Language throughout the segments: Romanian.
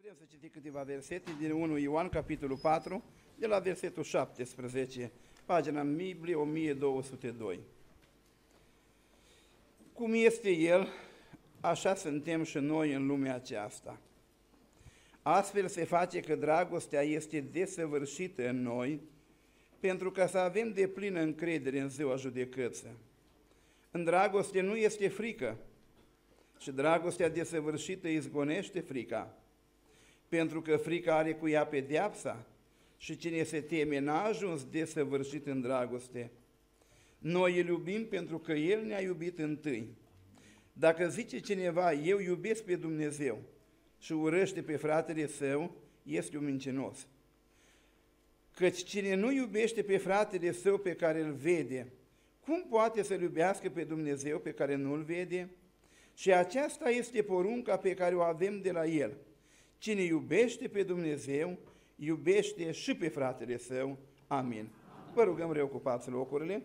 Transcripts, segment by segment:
Vrem să citim câteva versete din 1 Ioan, capitolul 4, de la versetul 17, pagina în Biblie 1202. Cum este El, așa suntem și noi în lumea aceasta. Astfel se face că dragostea este desăvârșită în noi, pentru ca să avem deplină încredere în ziua judecății. În dragoste nu este frică, și dragostea desăvârșită izgonește frica, pentru că frica are cu ea pedeapsa și cine se teme n-a ajuns desăvârșit în dragoste. Noi îl iubim pentru că El ne-a iubit întâi. Dacă zice cineva, eu iubesc pe Dumnezeu și urăște pe fratele său, este un mincinos. Căci cine nu iubește pe fratele său pe care îl vede, cum poate să-L iubească pe Dumnezeu pe care nu-L vede? Și aceasta este porunca pe care o avem de la El. Cine iubește pe Dumnezeu, iubește și pe fratele său. Amin. Vă rugăm, reocupați locurile.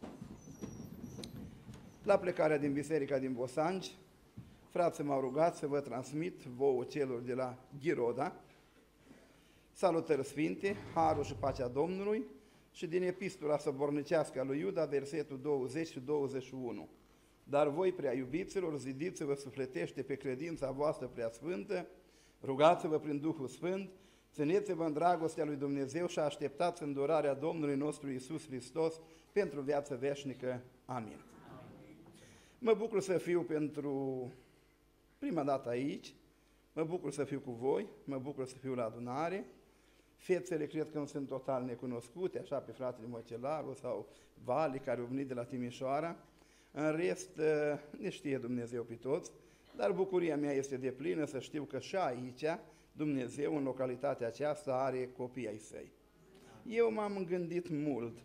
La plecarea din biserica din Bosanci, frații m-au rugat să vă transmit vouă celor de la Ghiroda salutări sfinte, harul și pacea Domnului și din epistola săbornicească a lui Iuda, versetul 20 și 21. Dar voi, prea iubiților, zidiți-vă sufletește pe credința voastră prea sfântă, rugați-vă prin Duhul Sfânt, țineți-vă în dragostea lui Dumnezeu și așteptați îndurarea Domnului nostru Iisus Hristos pentru viață veșnică. Amin. Mă bucur să fiu pentru prima dată aici, mă bucur să fiu cu voi, mă bucur să fiu la adunare. Fețele cred că nu sunt total necunoscute, așa pe fratele Măcelaru sau Vali, care au venit de la Timișoara. În rest, ne știe Dumnezeu pe toți, dar bucuria mea este deplină să știu că și aici Dumnezeu, în localitatea aceasta, are copii ai săi. Eu m-am gândit mult,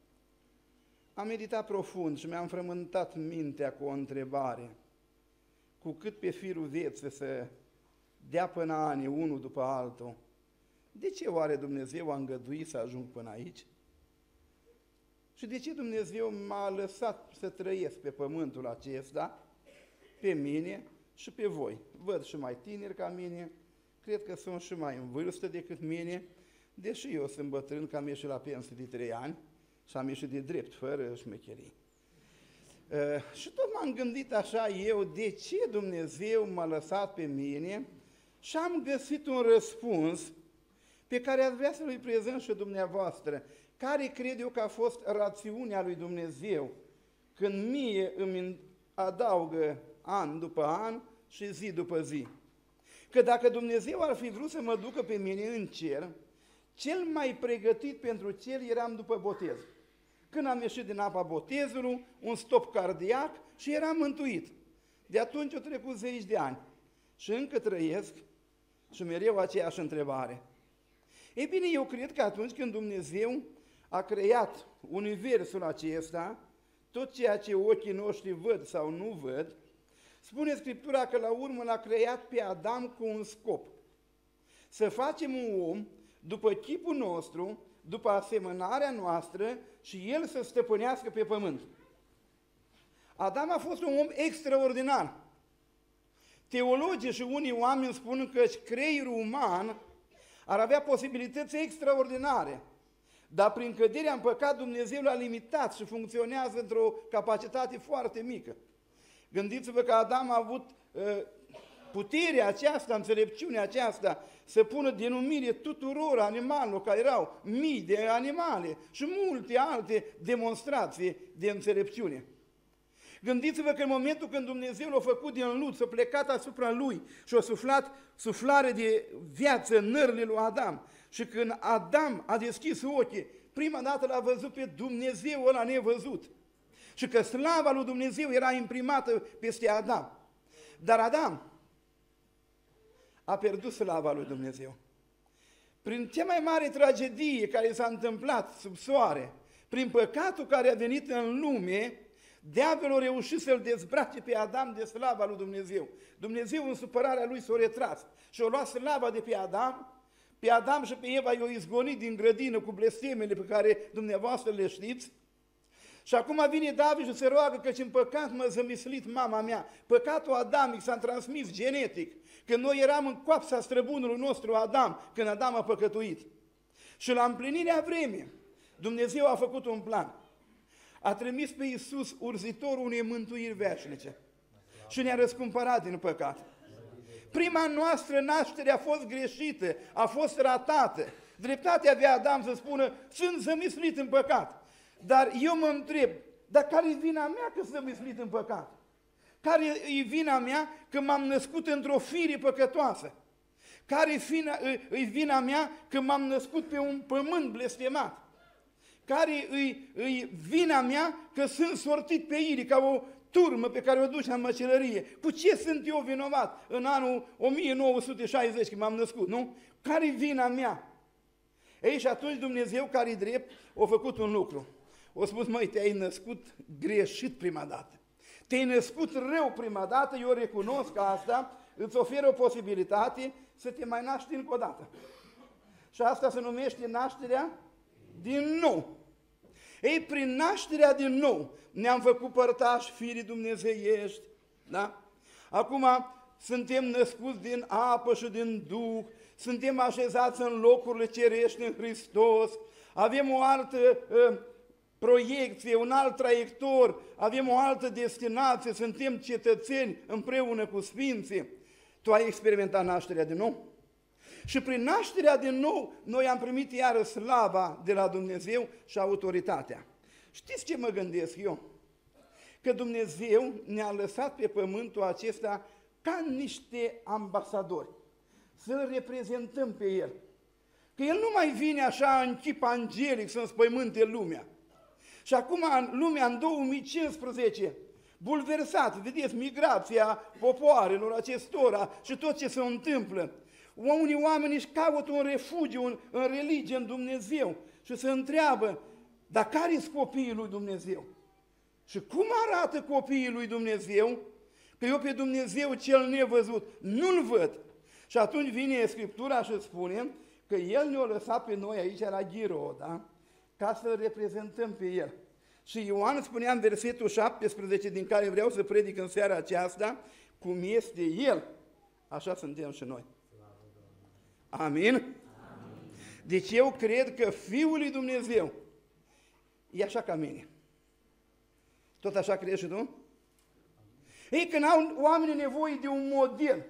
am meditat profund și mi-am frământat mintea cu o întrebare. Cu cât pe firul vieții să dea până ani, unul după altul, de ce oare Dumnezeu a îngăduit să ajung până aici? Și de ce Dumnezeu m-a lăsat să trăiesc pe pământul acesta, pe mine și pe voi? Văd și mai tineri ca mine, cred că sunt și mai în vârstă decât mine, deși eu sunt bătrân, că am ieșit la pensie de 3 ani și am ieșit de drept, fără șmecherii. Și tot m-am gândit așa eu, de ce Dumnezeu m-a lăsat pe mine și am găsit un răspuns pe care ați vrea să-l prezint și dumneavoastră. Care cred eu că a fost rațiunea lui Dumnezeu când mie îmi adaugă an după an și zi după zi? Că dacă Dumnezeu ar fi vrut să mă ducă pe mine în cer, cel mai pregătit pentru cer eram după botez. Când am ieșit din apa botezului, un stop cardiac și eram mântuit. De atunci au trecut 10 de ani și încă trăiesc și mereu aceeași întrebare. Ei bine, eu cred că atunci când Dumnezeu a creat universul acesta, tot ceea ce ochii noștri văd sau nu văd, spune Scriptura că la urmă l-a creat pe Adam cu un scop. Să facem un om după chipul nostru, după asemănarea noastră și el să stăpânească pe pământ. Adam a fost un om extraordinar. Teologii și unii oameni spun că creierul uman ar avea posibilități extraordinare, dar prin căderea în păcat Dumnezeu l-a limitat și funcționează într-o capacitate foarte mică. Gândiți-vă că Adam a avut puterea aceasta, înțelepciunea aceasta, să pună denumire tuturor animalelor, care erau mii de animale și multe alte demonstrații de înțelepciune. Gândiți-vă că în momentul când Dumnezeu l-a făcut din lut, s-a plecat asupra lui și a suflat suflare de viață în nările lui Adam. Și când Adam a deschis ochii, prima dată l-a văzut pe Dumnezeu ăla nevăzut. Și că slava lui Dumnezeu era imprimată peste Adam. Dar Adam a pierdut slava lui Dumnezeu. Prin cea mai mare tragedie care s-a întâmplat sub soare, prin păcatul care a venit în lume, diavolul a reușit să-l dezbrace pe Adam de slava lui Dumnezeu. Dumnezeu în supărarea lui s-a retras și a luat slava de pe Adam și pe Eva i-a izgonit din grădină cu blestemele pe care dumneavoastră le știți Și acum vine David și se roagă căci în păcat m-a zămislit mama mea. Păcatul adamic s-a transmis genetic. Când noi eram în coapsa străbunului nostru Adam, când Adam a păcătuit. Și la împlinirea vremii, Dumnezeu a făcut un plan. A trimis pe Iisus, urzitorul unei mântuiri veșnice. Și ne-a răscumpărat din păcat. Prima noastră naștere a fost greșită, a fost ratată. Dreptatea avea Adam să spună, sunt zămislit în păcat. Dar eu mă întreb, dar care e vina mea că sunt zămislit în păcat? Care e vina mea că m-am născut într-o fire păcătoasă? Care e vina mea că m-am născut pe un pământ blestemat? Care e vina mea că sunt sortit pe iri ca o turmă pe care o duci la măcelărie? Cu ce sunt eu vinovat în anul 1960 când m-am născut, nu? Care e vina mea? Ei, și atunci Dumnezeu, care-i drept, a făcut un lucru. A spus, măi, te-ai născut greșit prima dată. Te-ai născut rău prima dată, eu recunosc că asta îți oferă o posibilitate să te mai naști încă o dată. Și asta se numește nașterea din nou. Ei, prin nașterea din nou ne-am făcut părtași firii dumnezeiești, da? Acum suntem născuți din apă și din Duh, suntem așezați în locurile cerești în Hristos, avem o altă proiecție, un alt traiector, avem o altă destinație, suntem cetățeni împreună cu Sfinții. Tu ai experimentat nașterea din nou? Și prin nașterea din nou, noi am primit iară slava de la Dumnezeu și autoritatea. Știți ce mă gândesc eu? Că Dumnezeu ne-a lăsat pe pământul acesta ca niște ambasadori, să-L reprezentăm pe El. Că El nu mai vine așa în chip angelic să înspăimânte lumea. Și acum lumea în 2015, bulversat, vedeți, migrația popoarelor acestora și tot ce se întâmplă. Unii oameni își caută un refugiu în religie, în Dumnezeu și se întreabă, dar care sunt copiii lui Dumnezeu? Și cum arată copiii lui Dumnezeu? Că eu pe Dumnezeu cel nevăzut nu-L văd. Și atunci vine Scriptura și spune că El ne-a lăsat pe noi aici la Ghiroda ca să-L reprezentăm pe El. Și Ioan spunea în versetul 17, din care vreau să predic în seara aceasta, cum este El, așa suntem și noi. Amin? Amin. Deci eu cred că Fiul lui Dumnezeu e așa ca mine. Tot așa crezi și tu? Ei, când au oamenii nevoie de un model,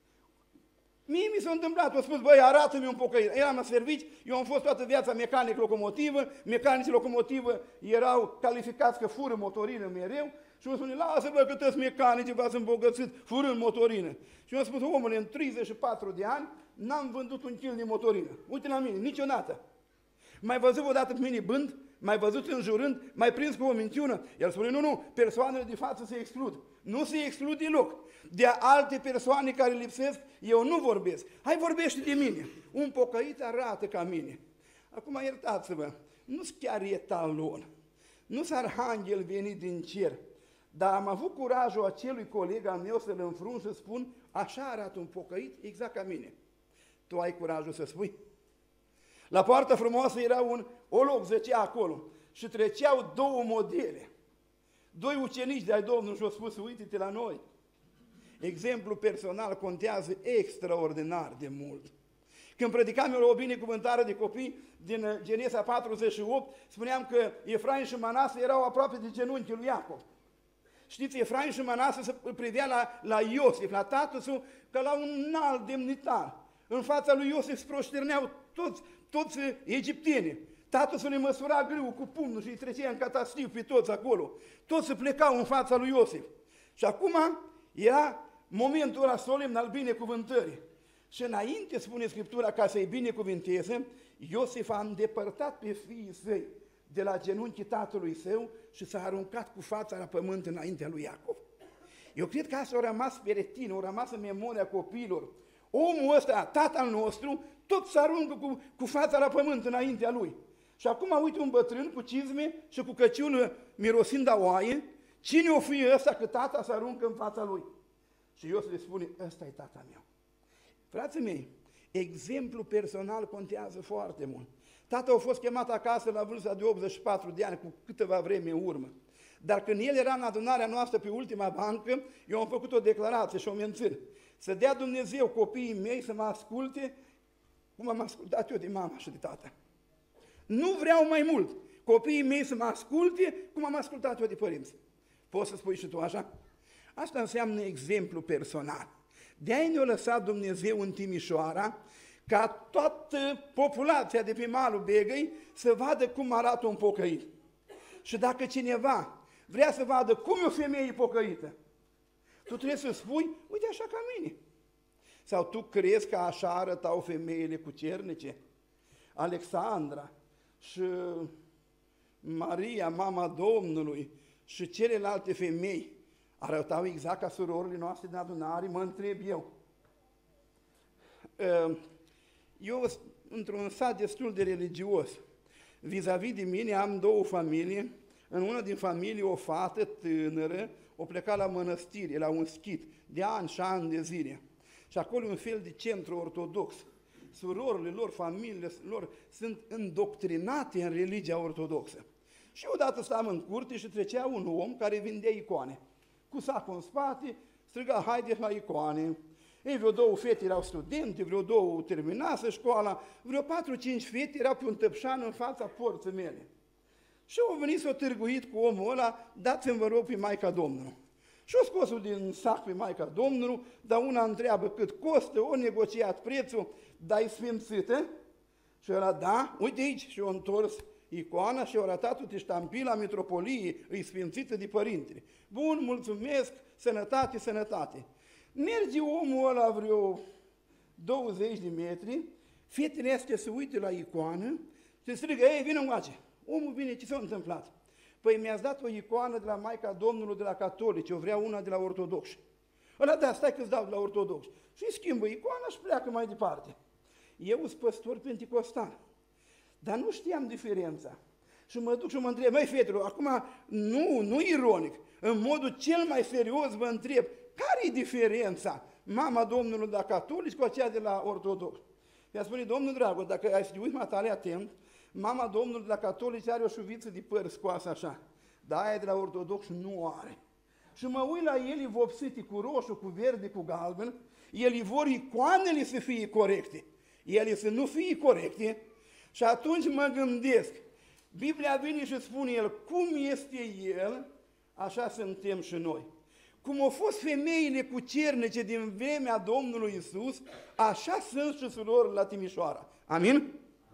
mie mi s-a întâmplat, au spus, băi, arată-mi un pocăit. Eram la servici, eu am fost toată viața mecanic locomotivă, mecanicii locomotivă erau calificați că fură motorină mereu și îmi spune, lasă bă că toți mecanicii v-ați îmbogățit furând motorină. Și eu am spus, omule, în 34 de ani n-am vândut un kil de motorină. Uite la mine, niciodată. Mai văzut odată pe mine bând, mai văzut înjurând, mai prins cu o minciună. El spune, nu, persoanele de față se exclud. Nu se exclud deloc. De alte persoane care lipsesc, eu nu vorbesc. Hai, vorbește de mine. Un pocăit arată ca mine. Acum, iertați-vă, nu-s chiar etalon. Nu-s arhanghel venit din cer. Dar am avut curajul acelui coleg al meu să-l înfrun și spun, așa arată un pocăit, exact ca mine. Tu ai curajul să spui? La poartă frumoasă era un olog, zăcea acolo și treceau două modele. Doi ucenici de-ai Domnului și au spus, uite-te la noi. Exemplu personal contează extraordinar de mult. Când predicam eu la o binecuvântare de copii din Genesa 48, spuneam că Efraim și Manase erau aproape de genunchiul lui Iacov. Știți, Efraim și Manase se privea la Iosif, la tatăl său, ca la un înalt demnitar. În fața lui Iosif se proșterneau toți egiptenii. Tatăl să le măsura grâu cu pumnul și îi trecea în catastiv pe toți acolo. Toți se plecau în fața lui Iosif. Și acum era momentul ăla solemn al binecuvântării. Și înainte, spune Scriptura, ca să-i binecuvinteze, Iosif a îndepărtat pe fiii săi de la genunchii tatălui său și s-a aruncat cu fața la pământ înaintea lui Iacov. Eu cred că asta a rămas pe retină, a rămas în memoria copiilor. Omul ăsta, tatăl nostru, tot se aruncă cu fața la pământ înaintea lui. Și acum uite un bătrân cu cizme și cu căciună mirosind a oaie, cine o fi ăsta că tata se aruncă în fața lui? Și Iosif le spune, ăsta e tata meu. Frații mei, exemplu personal contează foarte mult. Tatăl a fost chemat acasă la vârsta de 84 de ani, cu câteva vreme în urmă. Dar când el era în adunarea noastră pe ultima bancă, eu am făcut o declarație și o mențin. Să dea Dumnezeu copiii mei să mă asculte cum am ascultat eu de mama și de tata. Nu vreau mai mult. Copiii mei să mă asculte cum am ascultat eu de părinți. Poți să spui și tu așa? Asta înseamnă exemplu personal. De-aia ne-a lăsat Dumnezeu în Timișoara ca toată populația de pe malul Begăi să vadă cum arată un pocăit. Și dacă cineva vrea să vadă cum e o femeie pocăită, tu trebuie să spui, uite așa ca mine. Sau tu crezi că așa arătau femeile cucernice? Alexandra și Maria, mama Domnului, și celelalte femei arătau exact ca surorile noastre din adunare? Mă întreb eu. Eu, într-un sat destul de religios, vis-a-vis de mine am două familii. În una din familie o fată tânără o pleca la mănăstire, la un schit, de ani și ani de zile. Și acolo un fel de centru ortodox. Surorile lor, familiile lor sunt îndoctrinate în religia ortodoxă. Și odată stăm în curte și trecea un om care vindea icoane. Cu sacul în spate, striga, haideți la icoane. Ei, vreo două fete erau studente, vreo două terminase școala, vreo 4-5 fete erau pe un tăpșan în fața porții mele. Și au venit s-o târguit cu omul ăla, dați-mi vă rog pe Maica Domnului. Și o scos-o din sac pe Maica Domnului, dar una întreabă cât costă, o negociat prețul, dar e sfințită? Și ăla, da, uite aici, și o întors icoana și o arătat, uite, ștampila mitropoliei, îi sfințită de părintele. Bun, mulțumesc, sănătate, sănătate. Merge omul ăla vreo 20 de metri, fetele astea se uită la icoană, se strigă, ei, vină încoace. Omul vine, ce s-a întâmplat? Păi mi-ați dat o icoană de la Maica Domnului de la catolici, eu vreau una de la ortodoxi. Ăla, da, stai că-ți dau de la ortodoxi. Și îi schimbă icoana și pleacă mai departe. Eu sunt păstor penticostal, dar nu știam diferența. Și mă duc și mă întreb, măi, fetelor, acum nu ironic, în modul cel mai serios vă întreb, care e diferența mama Domnului de la catolici cu aceea de la ortodox? Mi-a spune, Domnul dragul, dacă ai să te uiți mai tare atent, mama Domnului de la catolici are o șuviță de păr scoasă așa, dar aia de la ortodox nu are. Și mă uit la ele vopsite cu roșu, cu verde, cu galben, ele vor icoanele să fie corecte, ele să nu fie corecte. Și atunci mă gândesc, Biblia vine și spune el, cum este el, așa suntem și noi. Cum au fost femeile cucernice din vremea Domnului Iisus, așa sunt și surorile la Timișoara. Amin?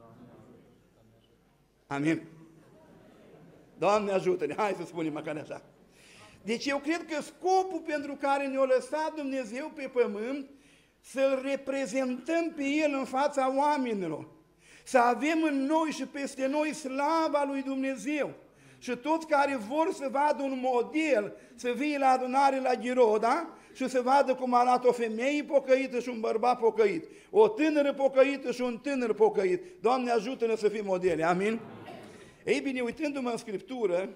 Amin. Doamne ajută-ne, hai să spunem măcar așa. Deci eu cred că scopul pentru care ne-a lăsat Dumnezeu pe pământ, să-L reprezentăm pe El în fața oamenilor, să avem în noi și peste noi slava lui Dumnezeu. Și toți care vor să vadă un model, să vie la adunare la Ghiroda și să vadă cum arată o femeie pocăită și un bărbat pocăit, o tânără pocăită și un tânăr pocăit. Doamne, ajută-ne să fim modele. Amin? Ei bine, uitându-mă în Scriptură,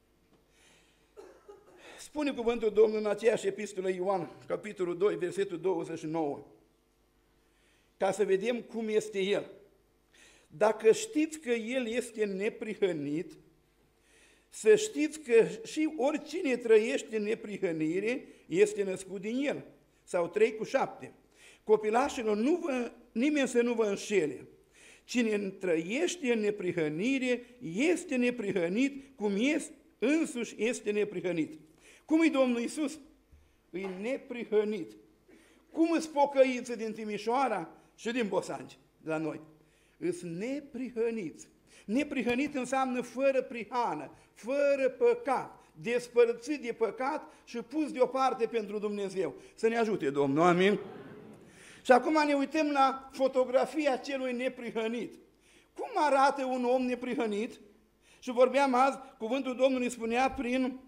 spune cuvântul Domnului în aceeași epistolă Ioan, capitolul 2, versetul 29, ca să vedem cum este El. Dacă știți că El este neprihănit, să știți că și oricine trăiește în neprihănire este născut din El. Sau 3:7. Copilașilor, nimeni să nu vă înșele. Cine trăiește în neprihănire este neprihănit, cum însuși este neprihănit. Cum e Domnul Iisus? E neprihănit. Cum îți pocăiță din Timișoara și din Bosanci, de la noi? Îți neprihăniți. Neprihănit înseamnă fără prihană, fără păcat, despărțit de păcat și pus deoparte pentru Dumnezeu. Să ne ajute Domnul, amin? Și acum ne uităm la fotografia celui neprihănit. Cum arată un om neprihănit? Și vorbeam azi, cuvântul Domnului spunea prin...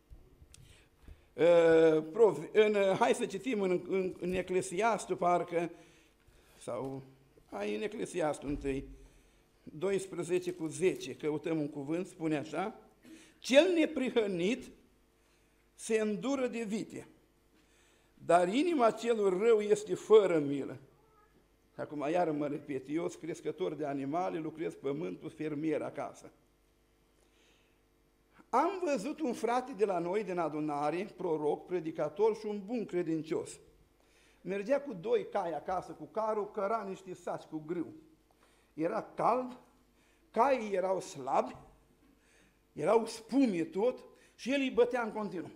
hai să citim în Eclesiastul, parcă, sau în Eclesiastul întâi, 12:10, căutăm un cuvânt, spune așa, cel neprihănit se îndură de vite, dar inima celor rău este fără milă. Acum iară mă repet, eu sunt crescător de animale, lucrez pământul, fermier acasă. Am văzut un frate de la noi, din adunare, proroc, predicator și un bun credincios. Mergea cu 2 cai acasă cu carul, căra niște saci cu grâu. Era cald, caii erau slabi, erau spume tot și el îi bătea în continuu.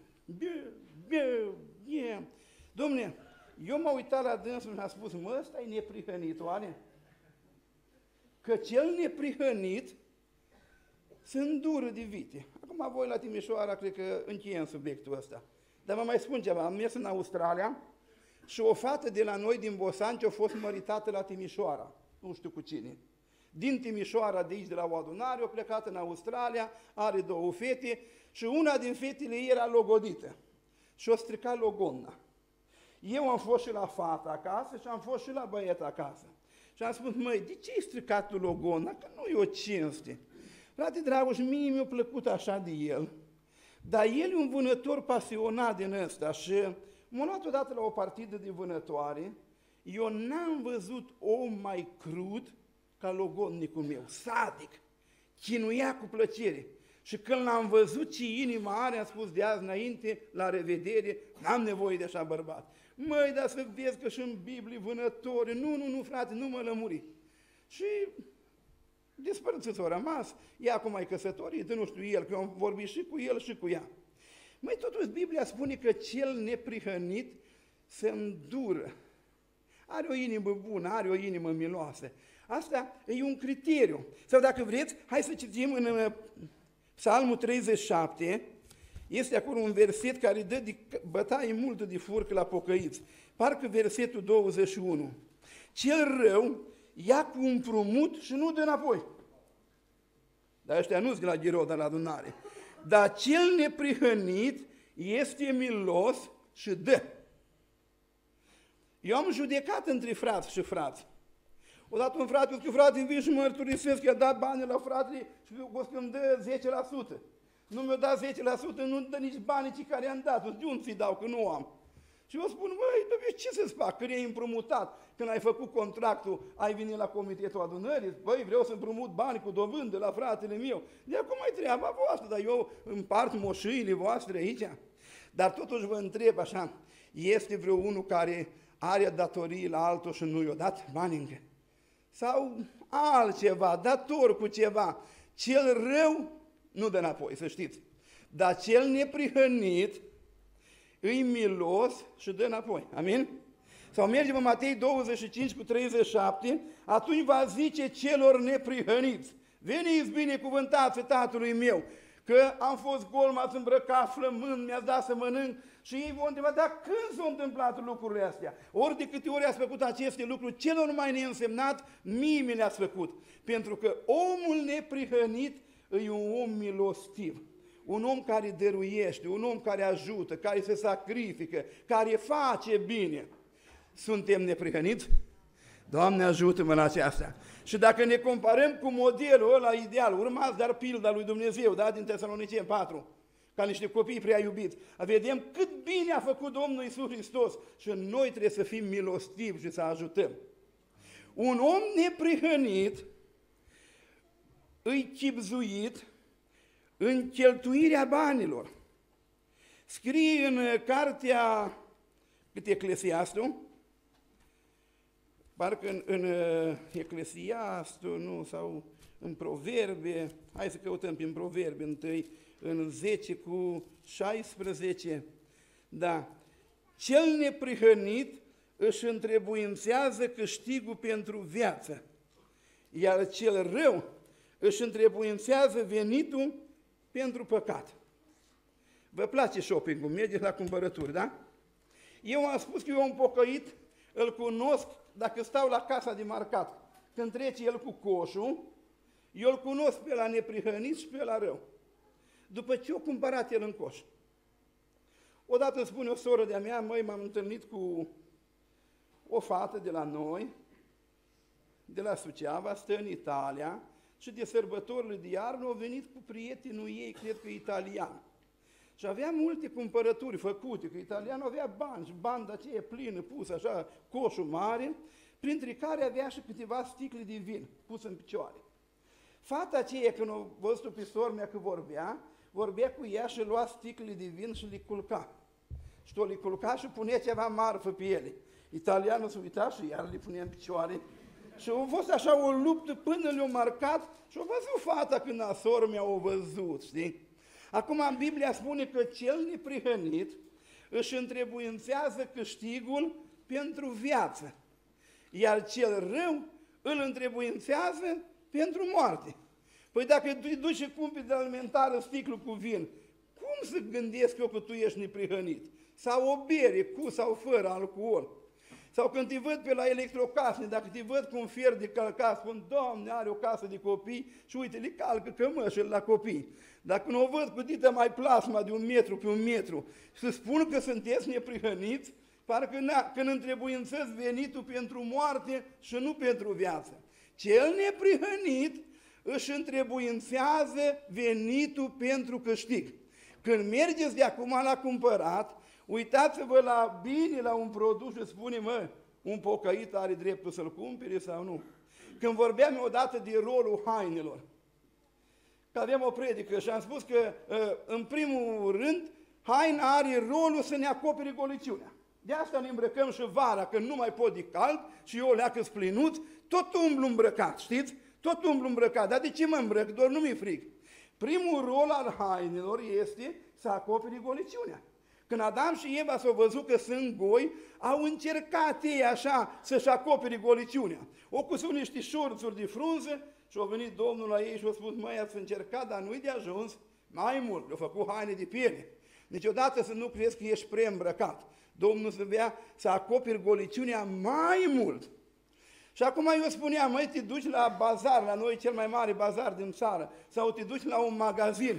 Dom'le, eu m-am uitat la dânsul și mi-a spus, mă, ăsta e neprihănit, oare? Că cel neprihănit se îndură de vite. Acum voi la Timișoara, cred că încheiem subiectul ăsta. Dar vă mai spun ceva, am mers în Australia și o fată de la noi din Bosanci a fost măritată la Timișoara, nu știu cu cine. Din Timișoara, de aici, de la o adunare, a plecat în Australia, are 2 fete și una din fetele ei era logodită și o stricat logonna. Eu am fost și la fata acasă și am fost și la băiet acasă. Și am spus, măi, de ce ai stricat tu logonna? Că nu e o cinste. Frate Dragoș, mie mi-a plăcut așa de el, dar el e un vânător pasionat din ăsta și m-a luat odată la o partidă de vânătoare, eu n-am văzut om mai crud ca logodnicul meu, sadic, chinuia cu plăcere. Și când l-am văzut ce inima are, am spus de azi înainte, la revedere, n-am nevoie de așa bărbat. Măi, dar să vezi că și în Biblie vânători, nu, frate, nu mă lămuri. Și dispărățiți au rămas, ea acum e căsătorită, nu știu el, că eu am vorbit și cu el și cu ea. Măi, totuși Biblia spune că cel neprihănit se îndură. Are o inimă bună, are o inimă miloasă. Asta e un criteriu. Sau dacă vreți, hai să citim în Psalmul 37, este acolo un verset care dă de bătaie multă de furcă la pocăiți. Parcă versetul 21. Cel rău ia cu împrumut și nu dă înapoi. Dar ăștia nu-s de la Ghiroda, la adunare. Dar cel neprihănit este milos și dă. Eu am judecat între frați și frați. Odată un frate, că frate, vin și mărturisesc că i-a dat bani la fratele și o să îmi dă 10%. Nu mi-a dat 10%, nu dă nici banii ce care i-am dat. De unde ți-i dau, că nu am? Și eu spun, măi, Dumnezeu, ce să-ți fac? Că e împrumutat. Când ai făcut contractul, ai venit la comitetul adunării, băi, vreau să împrumut bani cu dobândă la fratele meu. De acum mai treaba voastră, dar eu împart moșiile voastre aici. Dar totuși vă întreb așa, este vreo unul care are datorii la altul și nu i-a dat bani încă? Sau altceva, dator cu ceva. Cel rău nu dă înapoi, să știți. Dar cel neprihănit îi milos și dă înapoi. Amin? Sau mergem în Matei 25:37, atunci va zice celor neprihăniți, veniți binecuvântați Tatălui meu, că am fost gol, m-ați îmbrăcat flămând, mi-ați dat să mănânc. Și ei vor întreba, dar când s-au întâmplat lucrurile astea? Ori de câte ori ați făcut aceste lucruri, celor mai neînsemnat, mie mi le-ați făcut. Pentru că omul neprihănit e un om milostiv, un om care dăruiește, un om care ajută, care se sacrifică, care face bine. Suntem neprihăniți? Doamne, ajută-mă la aceasta. Și dacă ne comparăm cu modelul ăla ideal, urmați dar pilda lui Dumnezeu, da, din Tesaloniceni 4, ca niște copii prea iubiți, vedem cât bine a făcut Domnul Iisus Hristos și noi trebuie să fim milostivi și să ajutăm. Un om neprihănit îi chibzuit în cheltuirea banilor. Scrie în cartea cât Eclesiastul, parcă în Eclesiastul, nu, sau în Proverbe, hai să căutăm prin Proverbe întâi, în 10:16, da, cel neprihănit își întrebuințează câștigul pentru viață, iar cel rău își întrebuințează venitul pentru păcat. Vă place shopping-ul, mergeți la cumpărături, da? Eu am spus că eu am pocăit, îl cunosc dacă stau la casa de marcat. Când trece el cu coșul, eu îl cunosc pe la neprihănit și pe la rău. După ce o cumpărat el în coș. Odată îmi spune o soră de-a mea, măi, m-am întâlnit cu o fată de la noi, de la Suceava, stă în Italia și de sărbătorile de iarnă au venit cu prietenul ei, cred că italian. Și avea multe cumpărături făcute, că italianul avea bani și banda aceea plină, pusă așa, coșul mare, printre care avea și câteva sticle de vin pus în picioare. Fata aceea, când a văzut pe sora mea că vorbea cu ea și lua sticle de vin și le culca. Și o le culca și punea ceva marfă pe ele. Italianul se uita și iar le punea în picioare. Și a fost așa o luptă până le-a marcat și a văzut fata când a sora mea o văzut, știi? Acum în Biblia spune că cel neprihănit își întrebuințează câștigul pentru viață, iar cel rău îl întrebuințează pentru moarte. Păi dacă tu îi duci și cumperi de alimentară sticlu cu vin, cum să gândesc eu că tu ești neprihănit? Sau o bere cu sau fără alcool? Sau când te văd pe la electrocasne, dacă te văd cu un fier de călcat, spun, Doamne, are o casă de copii și uite, le calcă cămășile la copii. Dacă nu o văd cu dită mai plasma de 1 metru pe 1 metru, să spun că sunteți neprihăniți, parcă când întrebuințăți venitul pentru moarte și nu pentru viață. Cel neprihănit își întrebuințează venitul pentru câștig. Când mergeți de acum la cumpărat, uitați-vă la bine la un produs și spune, mă, un pocăit are dreptul să-l cumpere sau nu? Când vorbeam odată de rolul hainelor, că aveam o predică și am spus că, în primul rând, haina are rolul să ne acopere goliciunea. De asta ne îmbrăcăm și vara, când nu mai pot de cald și eu leacă splinuț, tot umblu îmbrăcat, știți? Tot umblu îmbrăcat. Dar de ce mă îmbrăc? Doar nu mi-e frig. Primul rol al hainelor este să acopere goliciunea. Când Adam și Eva s-au văzut că sunt goi, au încercat ei așa să-și acopere goliciunea. O cusut niște șorțuri de frunză și a venit Domnul la ei și a spus, măi, ați încercat, dar nu-i de ajuns, mai mult, le-au făcut haine de piele. Niciodată să nu crezi că ești preîmbrăcat. Domnul să vrea să acoperi goliciunea mai mult. Și acum eu spuneam, măi, te duci la bazar, la noi cel mai mare bazar din țară, sau te duci la un magazin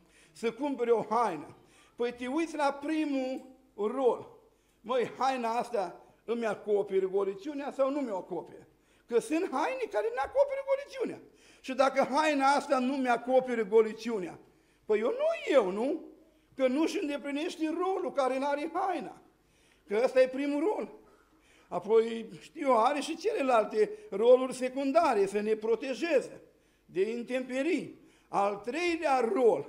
să cumperi o haină. Păi te uiți la primul rol. Măi, haina asta îmi acoperi goliciunea sau nu mi-o acoperi? Că sunt haine care nu acoperi goliciunea. Și dacă haina asta nu mi acoperi goliciunea, păi nu? Că nu-și îndeplinește rolul care n-are haina. Că ăsta e primul rol. Apoi, știu, are și celelalte roluri secundare, să ne protejeze de intemperii. Al treilea rol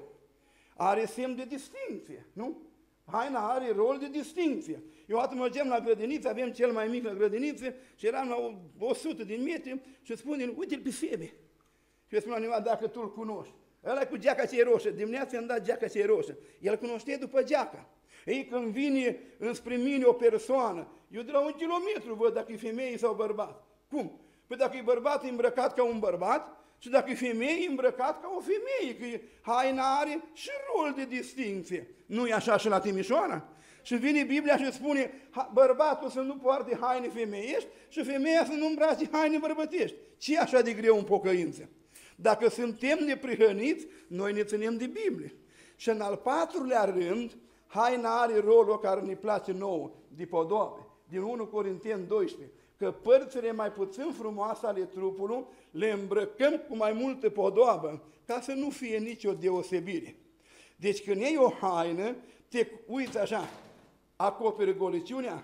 are semn de distinție, nu? Haina are rol de distinție. Eu atât mergeam la grădiniță, avem cel mai mic la grădiniță și eram la 100 de metri și spune, uite-l pe Sebe. Și eu spun la cineva, dacă tu îl cunoști. Ăla cu geaca ce e roșă, dimineața i-am dat geaca ce e roșă. El cunoște după geaca. Ei, când vine înspre mine o persoană, eu de la 1 kilometru văd dacă e femeie sau bărbat. Cum? Păi dacă e bărbat, e îmbrăcat ca un bărbat, și dacă e femeie, e îmbrăcat ca o femeie, că haina are și rol de distinție. Nu e așa și la Timișoara? Și vine Biblia și spune, bărbatul să nu poarte haine femeiești și femeia să nu îmbrace haine bărbătești. Ce e așa de greu în pocăință? Dacă suntem neprihăniți, noi ne ținem de Biblie. Și în al 4-lea rând, haina are rolul care ne place nouă, de podoabe, din 1 Corinteni 12, că părțile mai puțin frumoase ale trupului le îmbrăcăm cu mai multă podoabă, ca să nu fie nicio deosebire. Deci când iei o haină, te uiți așa, acoperi goliciunea,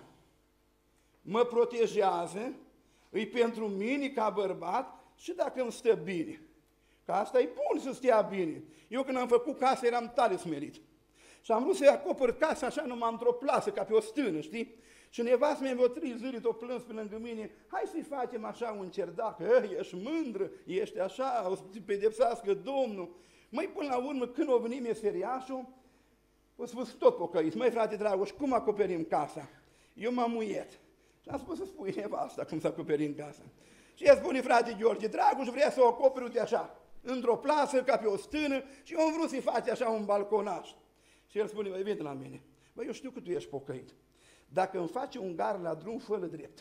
mă protejează, îi pentru mine ca bărbat și dacă îmi stă bine. Că asta e bun să stea bine. Eu când am făcut casă eram tare smerit. Și am vrut să-i acopăr casa așa numai într-o plasă, ca pe o stână, știi? Și nevastă mea vreo 3 zile o plâns pe lângă mine, hai să-i facem așa un cerdac, ești mândră, ești așa, o să te pedepsească Domnul. Măi, până la urmă, când o venit meseriașul, o spus tot pocăit, măi frate Dragoș, cum acoperim casa? Eu m-am muiet. Și am spus să spui nevasta cum să acoperim casa. Și ea spune, frate Gheorghe, Dragoș vrea să o acoperi, uite așa, într-o plasă, ca pe o stână, și eu am vrut să-i faci așa un balconaș. Și el spune, băi, vine la mine, băi, eu știu că tu ești pocăit. Dacă îmi face un gar la drum, fă-l drept.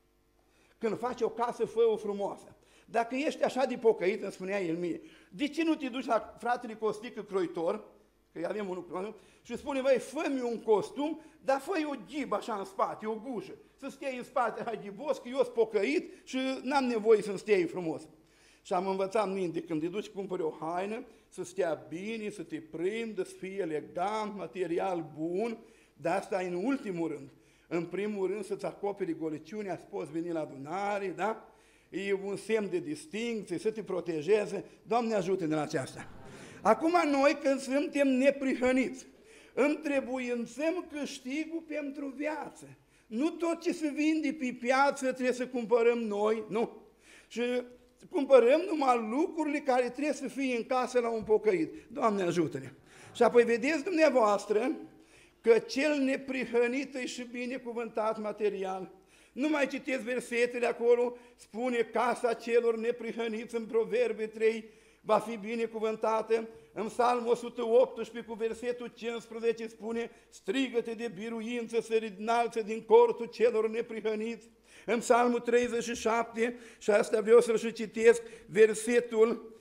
Când faci o casă, fă-o frumoasă. Dacă ești așa de pocăit, îmi spunea el mie, de ce nu te duci la fratele Costică croitor, că avem unul, și spune, băi, fă-mi un costum, dar fă-i o ghibă așa în spate, o gușă, să stai în spate așa ghibos, că eu sunt pocăit și n-am nevoie să-mi stai frumos. Și am învățat minte, când te duci cumpări o haină, să stea bine, să te prindă, să fie elegant, material bun, dar asta e în ultimul rând. în primul rând să-ți acoperi goliciunea, să poți veni la adunare, da? E un semn de distincție, să te protejeze. Doamne ajută-ne la aceasta. Acum noi când suntem neprihăniți, întrebuințăm câștigul pentru viață. Nu tot ce se vinde pe piață trebuie să cumpărăm noi, nu. Și cumpărăm numai lucrurile care trebuie să fie în casă la un pocăit. Doamne ajută-ne! Și apoi vedeți dumneavoastră că cel neprihănit e și binecuvântat material. Nu mai citeți versetele acolo, spune casa celor neprihăniți în Proverbe 3, va fi binecuvântată. În Psalmul 118 cu versetul 15 spune, strigă-te de biruință să înalță din cortul celor neprihăniți. În Psalmul 37, și asta vreau să-l și citesc, versetul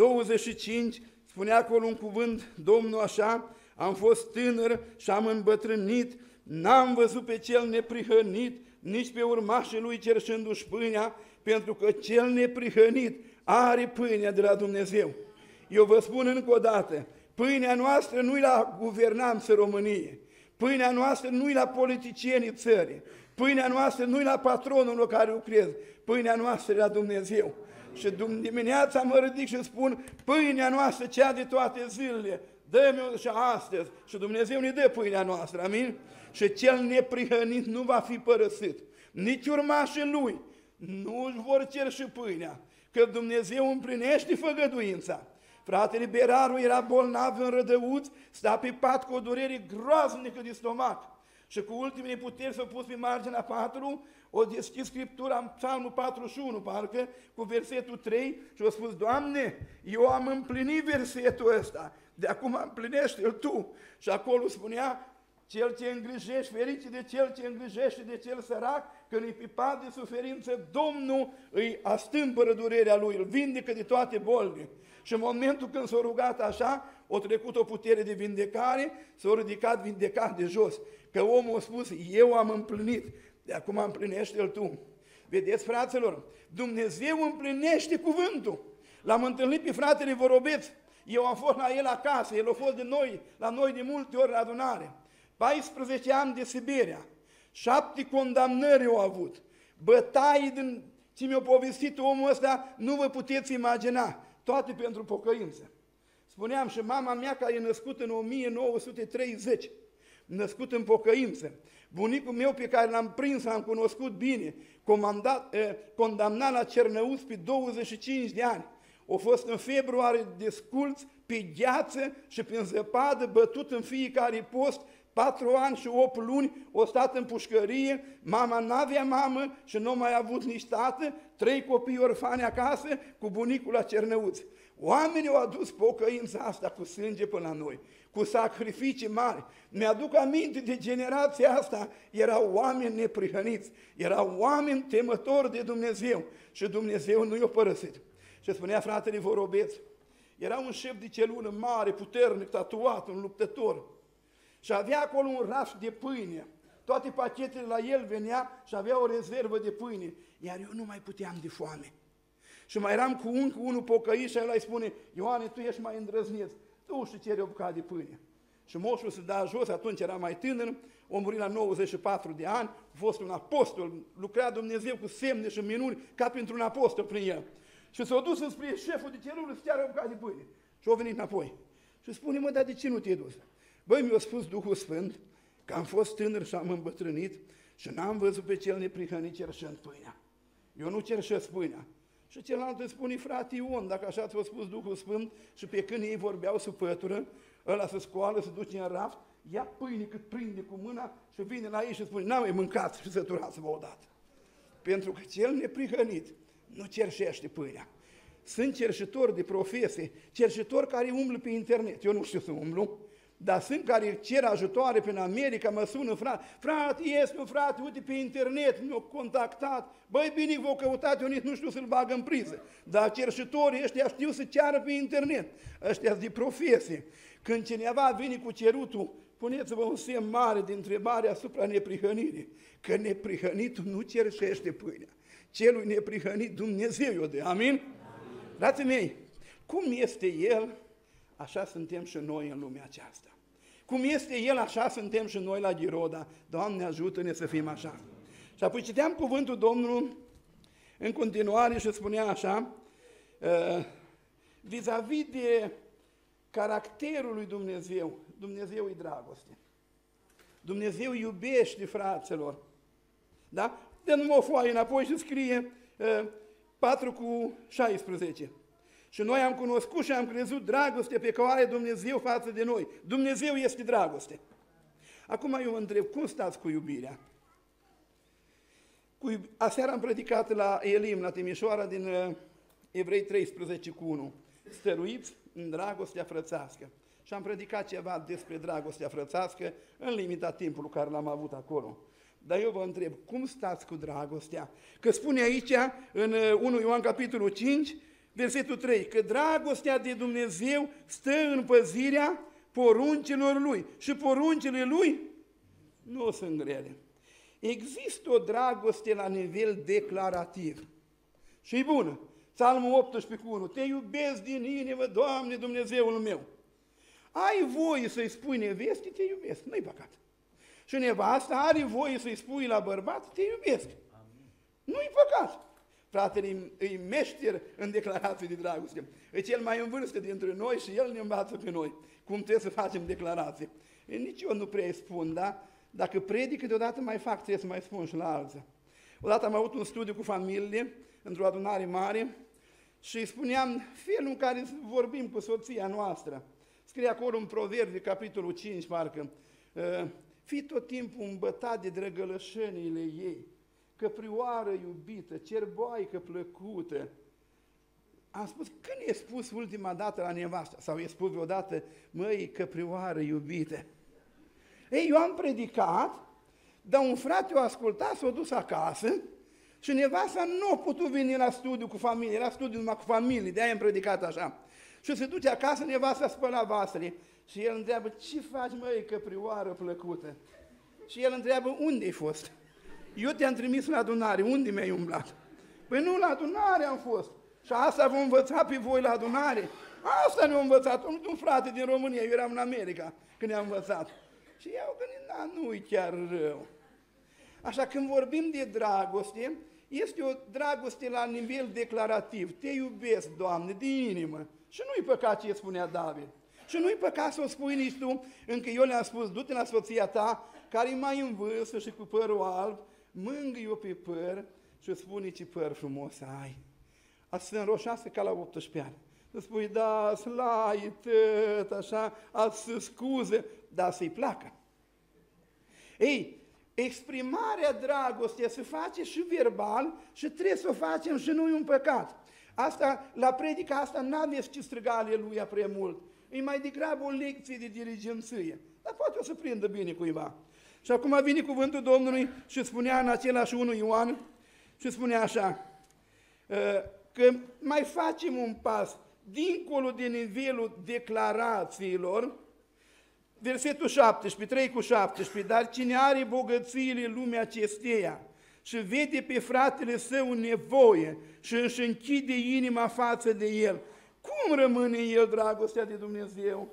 25, spune acolo un cuvânt, Domnul așa, am fost tânăr și am îmbătrânit, n-am văzut pe cel neprihănit, nici pe urmașii lui cerșându-și pâinea, pentru că cel neprihănit are pâinea de la Dumnezeu. Eu vă spun încă o dată, pâinea noastră nu-i la guvernanță României, pâinea noastră nu-i la politicienii țării, pâinea noastră nu-i la patronul la care lucrez, pâinea noastră e la Dumnezeu. Și dimineața mă ridic și spun, pâinea noastră cea de toate zilele, dă-mi-o și astăzi. Și Dumnezeu ne dă pâinea noastră, amin? Și cel neprihănit nu va fi părăsit. Nici urmașii lui nu își vor cerși pâinea, că Dumnezeu împlinește făgăduința. Fratele Beraru era bolnav în rădăuț, sta pe pat cu o durere groaznică de stomac. Și cu ultimele puteri s-a pus pe marginea 4, o deschis Scriptura în Psalmul 41, parcă, cu versetul 3 și a spus, Doamne, eu am împlinit versetul ăsta, de acum împlinește-l Tu. Și acolo spunea, cel ce îngrijești, fericit de cel ce îngrijește de cel sărac, când îi pe pat de suferință, Domnul îi astâmpără durerea lui, îl vindecă de toate bolile. Și în momentul când s-a rugat așa, a trecut o putere de vindecare, s-a ridicat vindecat de jos. Că omul a spus, eu am împlinit, de acum împlinește-l Tu. Vedeți, fraților, Dumnezeu împlinește cuvântul. L-am întâlnit pe fratele Vorobeț, eu am fost la el acasă, el a fost la noi de multe ori la adunare. 14 ani de Siberia, 7 condamnări au avut, bătaii din ce mi-a povestit omul ăsta, nu vă puteți imagina, toate pentru pocăință. Spuneam și mama mea, care e născută în 1930, născut în pocăință. Bunicul meu pe care l-am prins, l-am cunoscut bine, condamnat la Cernăuți pe 25 de ani. A fost în februarie desculț, pe gheață și prin zăpadă, bătut în fiecare post, 4 ani și 8 luni, o stat în pușcărie, mama n-avea mamă și nu mai avut nici tată, 3 copii orfani acasă, cu bunicul la Cernăuți. Oamenii au adus pocăința asta cu sânge până la noi, cu sacrificii mari. Mi-aduc aminte de generația asta, erau oameni neprihăniți, erau oameni temători de Dumnezeu și Dumnezeu nu i-a părăsit. Și spunea fratele Vorobeț, era un șef de celulă mare, puternic, tatuat, un luptător. Și avea acolo un raft de pâine. Toate pachetele la el venea și avea o rezervă de pâine. Iar eu nu mai puteam de foame. Și mai eram cu încă unul pocăit și el îi spune, Ioane, tu ești mai îndrăzneț, tu și cere o bucată de pâine. Și moșul se da jos, atunci era mai tânăr, a murit la 94 de ani, a fost un apostol, lucra Dumnezeu cu semne și minuni, ca pentru un apostol prin el. Și s-a dus înspre șeful de celulă să ceară o bucată de pâine. Și a venit înapoi. Și spune, mă, dar de ce nu te-ai dus? Băi, mi-a spus Duhul Sfânt că am fost tânăr și am îmbătrânit și n-am văzut pe cel neprihănit cerșând pâinea. Eu nu cerșesc pâinea. Și celălalt îi spune, frate Ion, dacă așa ți-a spus Duhul Sfânt și pe când ei vorbeau sub pătură, ăla se scoală, se duce în raft, ia pâine cât prinde cu mâna și vine la ei și spune, n-am mai mâncat și săturați-vă odată. Pentru că cel neprihănit nu cerșește pâinea. Sunt cerșitori de profesie, cerșitori care umblă pe internet. Eu nu știu să umblu, dar sunt care cer ajutoare prin America, mă sună, frate, ies, frate, uite pe internet, mi-au contactat. Băi, bine v-au căutat, eu nici nu știu să-l bag în priză. Dar cerșitorii ăștia știu să ceară pe internet. Ăștia de profesie. Când cineva vine cu cerutul, puneți-vă un semn mare de întrebare asupra neprihănirii. Că neprihănitul nu cerșește pâinea. Celui neprihănit Dumnezeu i-o dă. Amin? Frații mei, cum este El, așa suntem și noi în lumea aceasta. Cum este El, așa suntem și noi la Ghiroda. Doamne, ajută-ne să fim așa. Și apoi citeam cuvântul Domnului în continuare și spunea așa, vis-a-vis de caracterul lui Dumnezeu. Dumnezeu e dragoste. Dumnezeu iubește, fraților. Da? Dă numai o foaie înapoi și scrie 4:16. Și noi am cunoscut și am crezut dragoste pe care o are Dumnezeu față de noi. Dumnezeu este dragoste. Acum eu vă întreb, cum stați cu iubirea? Aseară am predicat la Elim, la Timișoara, din Evrei 13:1. Stăruiți în dragostea frățească. Și am predicat ceva despre dragostea frățească în limita timpului care l-am avut acolo. Dar eu vă întreb, cum stați cu dragostea? Că spune aici, în 1 Ioan capitolul 5, versetul 3, că dragostea de Dumnezeu stă în păzirea poruncilor Lui. Și poruncile Lui nu sunt grele. Există o dragoste la nivel declarativ. Și e bună. Psalmul 18:1, te iubesc din inimă, Doamne, Dumnezeul meu. Ai voie să-i spui neveste, te iubesc, nu-i păcat. Și nevasta are voie să-i spui la bărbat, te iubesc. Nu-i păcat. Fratele e meșter în declarații de dragoste. E cel mai în vârstă dintre noi și el ne învață pe noi cum trebuie să facem declarații. Nici eu nu prea îi spun, da? Dacă predic, câteodată mai fac, trebuie să mai spun și la alții. Odată am avut un studiu cu familie, într-o adunare mare, și îi spuneam felul în care vorbim cu soția noastră. Scrie acolo în Proverbi, capitolul 5, parcă, fii tot timpul îmbătat de drăgălășenile ei, căprioară iubită, cerboaică plăcută. Am spus, când i-a spus ultima dată la nevastă? Sau i-a spus vreodată, măi, căprioară iubită? Ei, eu am predicat, dar un frate o ascultat, s-a dus acasă și nevasta nu a putut veni la studiu cu familie, era studiu numai cu familie, de-aia am predicat așa. Și se duce acasă, nevasta spăla vasele și el întreabă, ce faci, măi, căprioară plăcută? Și el întreabă, unde ai fost? Eu te-am trimis la adunare, unde mi-ai umblat? Păi nu, la adunare am fost. Și asta vă învăța pe voi la adunare? Asta ne-a învățat un frate din România, eu eram în America când ne-a învățat. Și eu gândit, da, nu-i chiar rău. Așa, când vorbim de dragoste, este o dragoste la nivel declarativ. Te iubesc, Doamne, din inimă. Și nu-i păcat ce spunea David. Și nu-i păcat să o spui nici tu, încă eu le-am spus, du-te la soția ta, care e mai în vârstă și cu părul alb, mângâi-o pe păr și spune ce păr frumos ai. Ați să înroșească ca la 18 ani. Să spui, da, slai, tăt, așa, ați să scuze, dar să-i placă. Ei, exprimarea dragostei se face și verbal și trebuie să o facem și nu e un păcat. Asta, la predica asta n-aveți ce striga aleluia prea mult. E mai degrabă o lecție de dirigenție. Dar poate o să prindă bine cuiva. Și acum vine cuvântul Domnului și spunea în același 1 Ioan și spunea așa, că mai facem un pas dincolo de nivelul declarațiilor, versetul 17, 3:17, dar cine are bogățiile lumea acesteia și vede pe fratele său în nevoie și își închide inima față de el, cum rămâne el dragostea de Dumnezeu?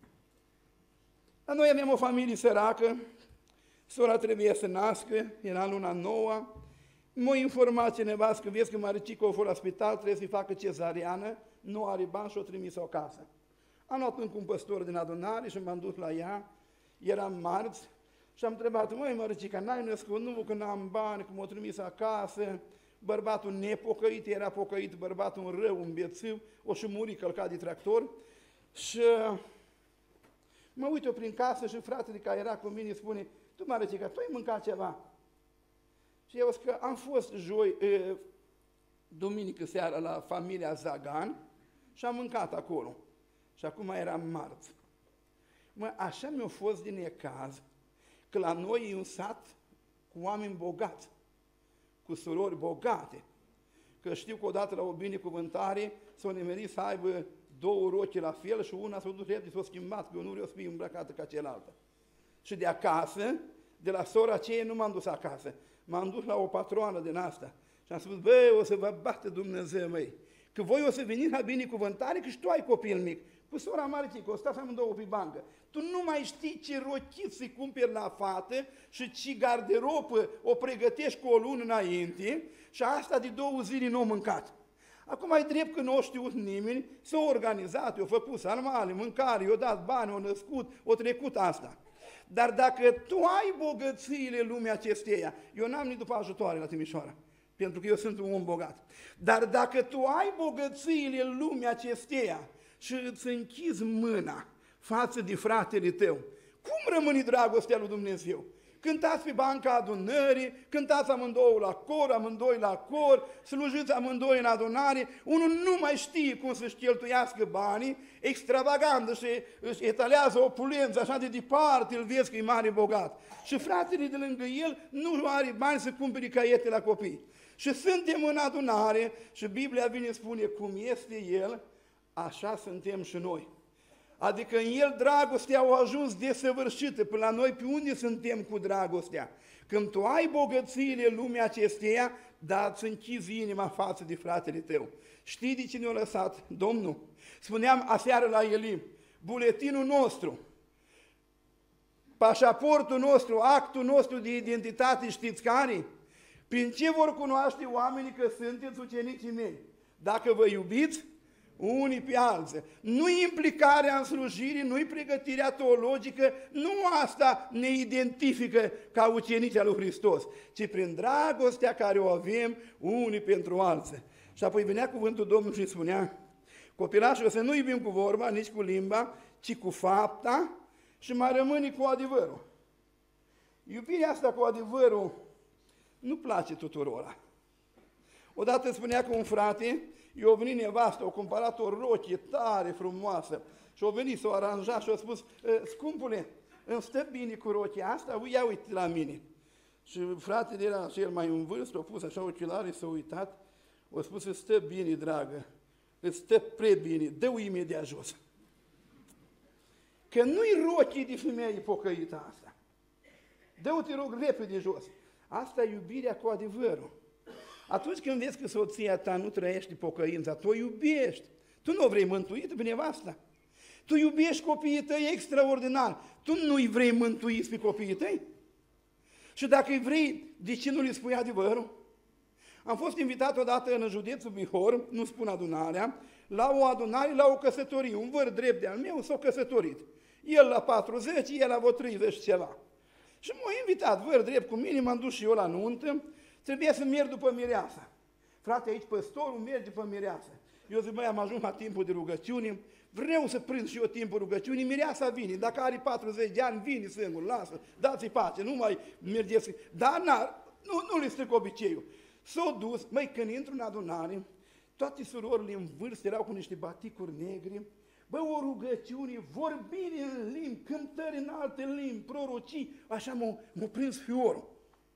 Dar noi avem o familie săracă, sora trebuie să nască, era în luna 9, m-a informat cineva că vezi că Maricica a fost la spital, trebuie să-i facă cezariană, nu are bani și o trimis acasă. Am luat încă un păstor din adunare și m-am dus la ea, eram marți și am întrebat, măi Maricica, n-ai născut? Nu, că n-am bani, că m-a trimis acasă, bărbatul nepocăit, era pocăit, bărbatul un rău, un bețiv, o și muri călcat de tractor și mă uit eu prin casă și fratele care era cu mine spune, tu Maricica, tu ai mâncat ceva? Și eu zic că am fost duminică seara la familia Zagan și am mâncat acolo. Și acum eram marți. Mă, așa mi-a fost din necaz că la noi e un sat cu oameni bogați, cu surori bogate. Că știu că odată la o binecuvântare s-au nimerit să aibă două rochi la fel și una s-a dus repede, s-a schimbat, că eu nu vreau să fie îmbrăcată ca cealaltă. Și de acasă, de la sora aceea, nu m-am dus acasă. M-am dus la o patroană din asta și am spus, băi, o să vă bată Dumnezeu, măi, că voi o să veniți la binecuvântare, că și tu ai copil mic. cu sora Maricică, o stați amândouă pe bancă. Tu nu mai știi ce rochiți să-i cumperi la fată și ce garderobă o pregătești cu o lună înainte și asta de 2 zile nu o mâncat. Acum ai drept că nu o știut nimeni, s-a organizat, i-a făcut sarmale, mâncare, i-a dat bani, i-a născut, o trecut asta. Dar dacă tu ai bogățiile lumii acesteia, eu n-am nici după ajutoare la Timișoara, pentru că eu sunt un om bogat. Dar dacă tu ai bogățiile lumii acesteia și îți închizi mâna față de fratele tău, cum rămâne dragostea lui Dumnezeu? Cântați pe banca adunării, cântați amândouă la cor, amândoi la cor, slujiți amândoi în adunare, unul nu mai știe cum să-și cheltuiască banii, extravagandă și își etalează opulență, așa de departe îl vezi că e mare bogat. Și fratele de lângă el nu are bani să cumpere caiete la copii. Și suntem în adunare și Biblia vine spune cum este el, așa suntem și noi. Adică în el dragostea a ajuns desăvârșită. Până la noi pe unde suntem cu dragostea? Când tu ai bogățiile lumii acesteia, dar îți închizi inima față de fratele tău. Știi de cine a lăsat Domnul? Spuneam aseară la Elim, buletinul nostru, pașaportul nostru, actul nostru de identitate, știți care? Prin ce vor cunoaște oamenii că sunteți ucenicii mei? Dacă vă iubiți unii pe alții. Nu-i implicarea în slujire, nu-i pregătirea teologică, nu asta ne identifică ca ucenici al lui Hristos, ci prin dragostea care o avem unii pentru alții. Și apoi venea cuvântul Domnului și spunea, copilașul, să nu iubim cu vorba, nici cu limba, ci cu fapta și mai rămâne cu adevărul. Iubirea asta cu adevărul nu place tuturora. Odată spunea cu un frate, i-a venit nevastă, a cumpărat o rochie tare frumoasă și a venit să o aranja și a spus, scumpule, îmi stă bine cu rochia asta, ia uite la mine. Și fratele era cel mai în vârstă, a pus așa ochelarii, s-a uitat, a spus, îți stă bine, dragă, îți stă prea bine, dă-o imediat jos. Că nu-i rochie de femeie pocăită asta. Dă-o, te rog, repede jos. Asta e iubirea cu adevărul. Atunci când vezi că soția ta nu trăiește pocăința, tu o iubești. Tu nu o vrei mântuită pe nevasta. Tu iubești copiii tăi extraordinar. Tu nu-i vrei mântuiți pe copiii tăi? Și dacă îi vrei, de ce nu le spui adevărul? Am fost invitat odată în județul Bihor, nu spun adunarea, la o adunare, la o căsătorie. Un văr drept de-al meu s-a căsătorit. El la 40, el la vreo 30 ceva. Și m-a invitat, văr drept cu mine, m-am dus și eu la nuntă. Trebuia să merg după mireasa. Frate, aici păstorul merge după mireasa. Eu zic, am ajuns la timpul de rugăciune, vreau să prind și eu timpul rugăciunii, mireasa vine. Dacă are 40 de ani, vine singur, lasă, dați-i pace, nu mai mergeți. Dar nu le stric obiceiul. S-au dus, când intru în adunare, toate surorile în vârstă erau cu niște baticuri negre, o rugăciune, vorbire în limbi, cântări în alte limbi, prorocii, așa m-a prins fiorul.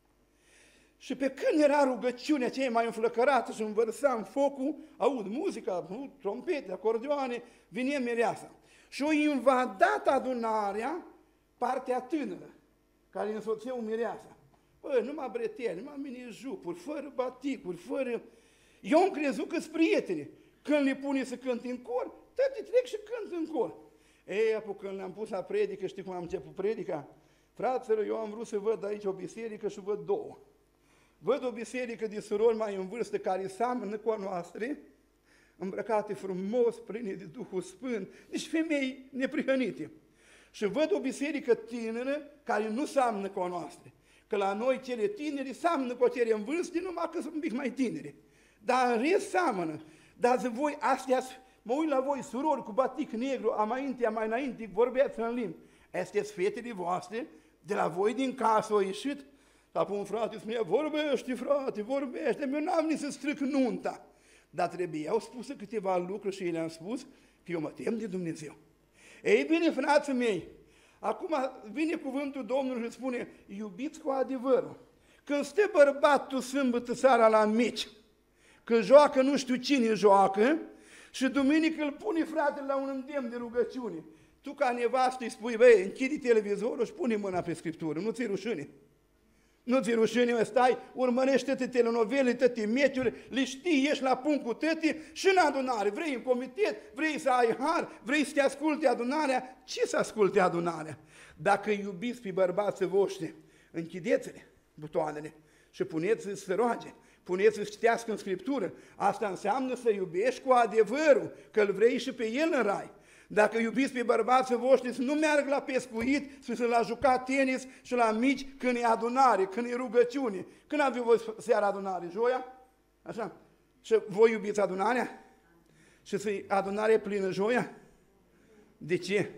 Și pe când era rugăciunea aceea mai înflăcărată și învărsam focul, aud muzica, trompete, acordeoane, vine mireasa. Și o invadat adunarea partea tânără, care însoțeau mireasa. Numai breteli, numai mini-jupuri, fără baticuri, fără... Eu am crezut că-s prieteni. Când le pune să cânte în cor, tăti trec și cânt în cor. Apoi când le-am pus la predică, știi cum am început predica? Fraților, eu am vrut să văd aici o biserică și văd două. Văd o biserică de surori mai în vârstă care seamănă cu a noastră, îmbrăcate frumos, pline de Duhul Sfânt, deci femei neprihănite. Și văd o biserică tânără care nu seamănă cu a noastră. Că la noi cele tineri seamănă cu cele în vârstă, numai că sunt un pic mai tineri. Dar în rest seamănă. Dar voi, astea, mă uit la voi, surori cu batic negru, mai înainte, vorbeați în limbi. Astea-s fetele voastre, de la voi din casă au ieșit. Apoi un frate spunea, vorbește, frate, vorbește, eu n-am nici să stric nunta. Dar trebuiau spuse câteva lucruri și le-am spus că eu mă tem de Dumnezeu. Ei bine, frații mei, acum vine cuvântul Domnului și spune, iubiți cu adevărul. Când stă bărbatul sâmbătă seara la mici, când joacă nu știu cine joacă, și duminică îl pune fratele la un îndemn de rugăciune. Tu ca nevastă îi spui, închide televizorul și pune mâna pe Scriptură, nu ți-i rușine. Nu ți rușine, mă, stai, urmărești toate telenovele, toate meciurile, le știi, ești la punct cu toate și în adunare. Vrei în comitet, vrei să ai har, vrei să te asculte adunarea. Ce să asculte adunarea? Dacă iubiți pe bărbații voștri, închideți-le butoanele și puneți-i să roage, puneți-i să citească în Scriptură. Asta înseamnă să iubești cu adevărul, că îl vrei și pe el în rai. Dacă iubiți pe bărbații voștri, să nu meargă la pescuit, să la juca tenis și la mici când e adunare, când e rugăciune. Când aveți voi seara adunare? Joia? Așa? Și voi iubiți adunarea? Și să-i adunare plină joia? De ce?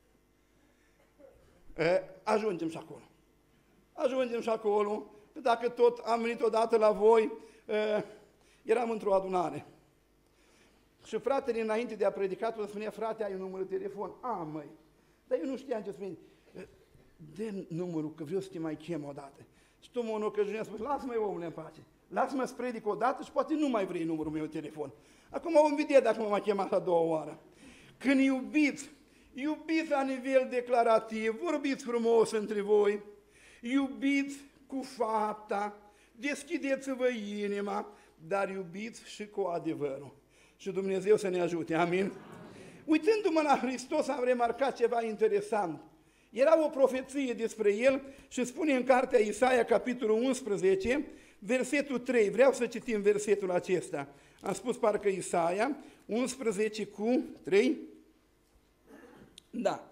Ajungem și acolo. Ajungem și acolo. Dacă tot am venit odată la voi, eram într-o adunare. Și fratele, înainte de a predica, îmi spunea, frate, ai un număr de telefon? Măi, dar eu nu știam ce spune. Dă numărul, că vreau să te mai chem odată. Și tu mă înocăjunea, spus, lasă-mă, omule, în pace. Lasă-mă să predic odată și poate nu mai vrei numărul meu de telefon. Acum vom vedea dacă mă mai chemat a doua oară. Când iubiți la nivel declarativ, vorbiți frumos între voi, iubiți cu fapta, deschideți-vă inima, dar iubiți și cu adevărul. Și Dumnezeu să ne ajute, amin? Uitându-mă la Hristos, am remarcat ceva interesant. Era o profeție despre El și spune în cartea Isaia, capitolul 11, versetul 3. Vreau să citim versetul acesta. Am spus parcă Isaia, 11 cu 3. Da.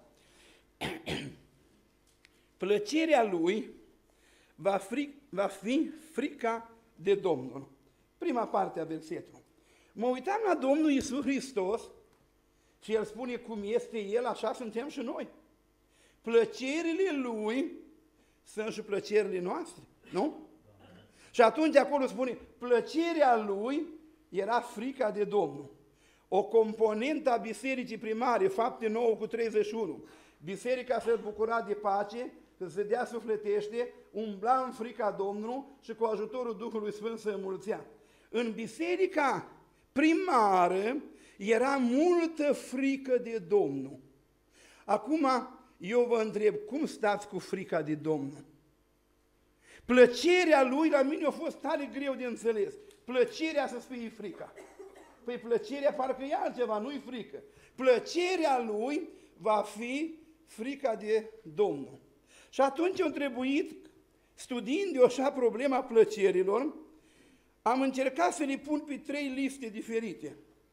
Plăcerea Lui va fi frica de Domnul. Prima parte a versetului. Mă uitam la Domnul Iisus Hristos și El spune cum este El, așa suntem și noi. Plăcerile Lui sunt și plăcerile noastre, nu? Și atunci acolo spune, plăcerea Lui era frica de Domnul. O componentă a bisericii primare, Fapte 9 cu 31. Biserica se bucura de pace, că se dea sufletește, umbla în frica Domnului și cu ajutorul Duhului Sfânt se înmulțea. În biserica primară era multă frică de Domnul. Acum eu vă întreb, cum stați cu frica de Domnul? Plăcerea Lui la mine a fost tare greu de înțeles. Plăcerea să fie frica. Păi plăcerea parcă e altceva, nu-i frică. Plăcerea Lui va fi frica de Domnul. Și atunci am trebuit, studiind eu așa problema plăcerilor, am încercat să le pun pe 3 liste diferite.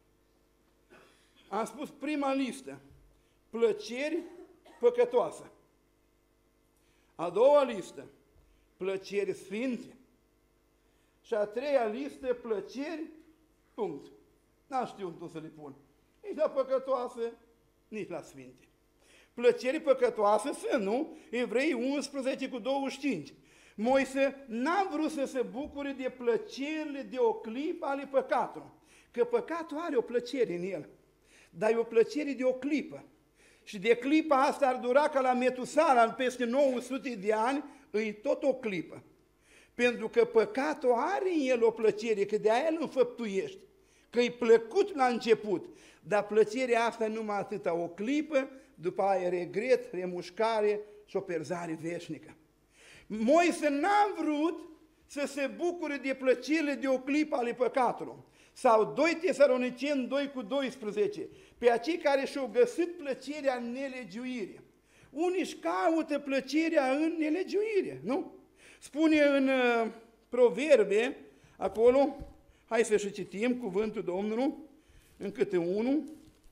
Am spus prima listă, plăceri păcătoase. A doua listă, plăceri sfinte. Și a treia listă, plăceri, punct. N-am știut cum să le pun. Nici la păcătoase, nici la sfinte. Plăceri păcătoase sunt, nu? Evrei 11 cu 25. Moise n-a vrut să se bucure de plăcerile de o clipă ale păcatului. Că păcatul are o plăcere în el. Dar e o plăcere de o clipă. Și de clipa asta ar dura ca la Metusala, în peste 900 de ani, îi tot o clipă. Pentru că păcatul are în el o plăcere, că de-aia îl înfăptuiești. Că e plăcut la început, dar plăcerea asta numai atâta, o clipă, după aia regret, remușcare și o perzare veșnică. Moise n-a vrut să se bucure de plăcerile de o clipă ale păcatului. Sau 2 Tesaloniceni 2 cu 12, pe acei care și-au găsit plăcerea în nelegiuire. Unii își caută plăcerea în nelegiuire, nu? Spune în Proverbe, acolo, hai să și citim cuvântul Domnului, în câte 1,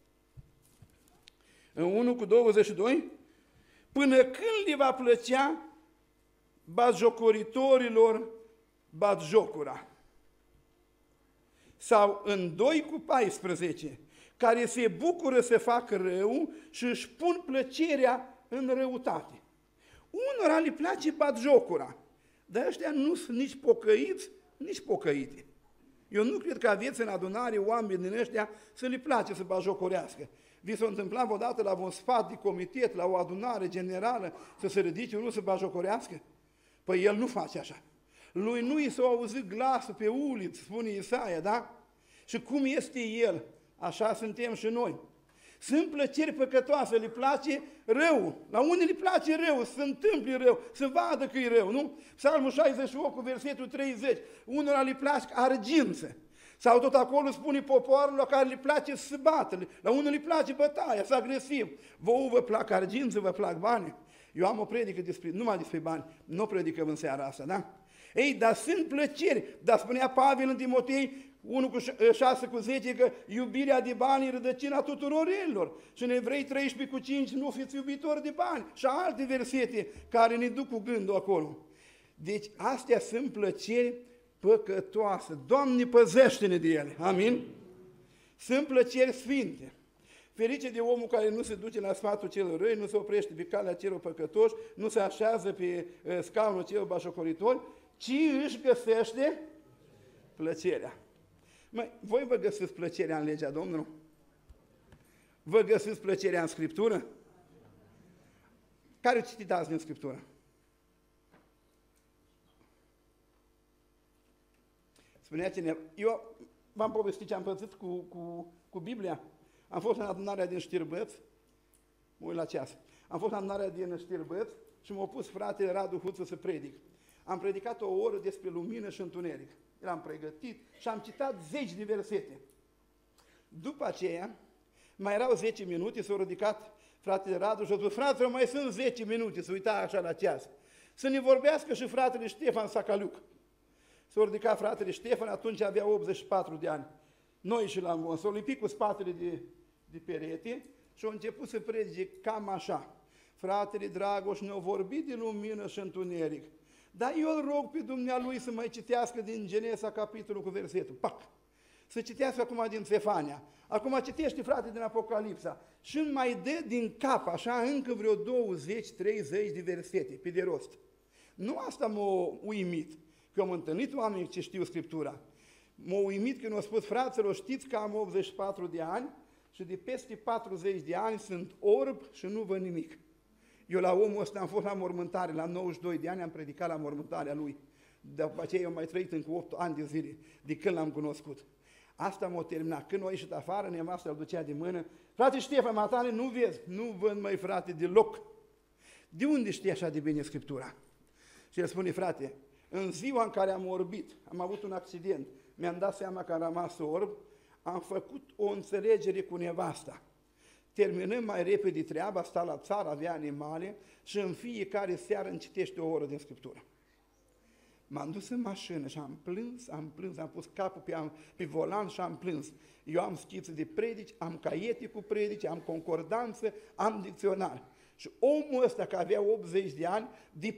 în 1 cu 22, până când le va plăcea batjocoritorilor batjocura. Sau în 2 cu 14, care se bucură să facă rău și își pun plăcerea în răutate. Unora le place batjocura, dar ăștia nu sunt nici pocăiți, nici pocăite. Eu nu cred că aveți în adunare oameni din ăștia să le place să batjocorească. Vi s-a întâmplat odată la un sfat de comitet, la o adunare generală, să se ridice unul să batjocorească? Păi el nu face așa. Lui nu i s-a auzit glasul pe uliță, spune Isaia, da? Și cum este el, așa suntem și noi. Sunt plăceri păcătoase, le place rău. La unii le place rău, să întâmple rău, să vadă că e rău, nu? Psalmul 68 cu versetul 30, unora le place argință. Sau tot acolo spune poporul la care le place să bată, la unul le place bătaia, să agresiv. Vouă vă plac argință, vă plac bani. Eu am o predică numai despre bani, nu predicăm în seara asta, da? Ei, dar sunt plăceri, dar spunea Pavel în Timotei 1:6-10 că iubirea de bani e rădăcina tuturor relilor. Și în Evrei 13:5 nu fiți iubitori de bani. Și alte versete care ne duc cu gândul acolo. Deci astea sunt plăceri păcătoase. Doamne, păzește-ne de ele. Amin? Sunt plăceri sfinte. Ferice de omul care nu se duce la sfatul celor răi, nu se oprește pe calea celor păcătoși, nu se așează pe scaunul celor bașocoritori, ci își găsește plăcerea. Măi, voi vă găsiți plăcerea în legea Domnului? Vă găsiți plăcerea în Scriptură? Care citiți azi din Scriptură? Spunea cineva, eu v-am povestit ce am pățit cu Biblia. Am fost în adunarea din Știrbăț, mă uit la ceas, am fost în adunarea din Știrbăț și m-a pus fratele Radu Huță să predic. Am predicat o oră despre lumină și întuneric. Eram pregătit și am citat 10 de versete. După aceea, mai erau 10 minute, s-a ridicat fratele Radu și a spus, fraților, mai sunt 10 minute, să uita așa la ceas. Să ne vorbească și fratele Ștefan Sacaliuc. S-a ridicat fratele Ștefan, atunci avea 84 de ani. Noi și l-am văzut, s-a lipit cu spatele de perete și a început să predice cam așa. Fratele Dragoș ne-a vorbit de lumină și întuneric. Dar eu îl rog pe dumnealui să mai citească din Genesa capitolul cu versetul. Pac! Să citească acum din Sefania. Acum citește, frate, din Apocalipsa. Și îmi mai dă din cap, așa, încă vreo 20-30 de versete, pe de rost. Nu asta m-a uimit, că am întâlnit oameni ce știu Scriptura. M-a uimit când au spus, fraților, știți că am 84 de ani și de peste 40 de ani sunt orb și nu văd nimic. Eu la omul ăsta am fost la mormântare, la 92 de ani am predicat la mormântarea lui. După aceea eu am mai trăit încă 8 ani de zile, de când l-am cunoscut. Asta m-a terminat. Când a ieșit afară, nevastă îl ducea de mână. Frate Ștefan, matale, nu vezi? Nu văd, măi, frate, deloc. De unde știi așa de bine Scriptura? Și el spune, frate, în ziua în care am orbit, am avut un accident, mi-am dat seama că am rămas orb, am făcut o înțelegere cu nevasta. Terminăm mai repede treaba, sta la țară, avea animale și în fiecare seară îmi citește o oră din Scriptură. M-am dus în mașină și am plâns, am pus capul pe volan și am plâns. Eu am schițe de predici, am caiete cu predici, am concordanță, am dicționar. Și omul ăsta, care avea 80 de ani, de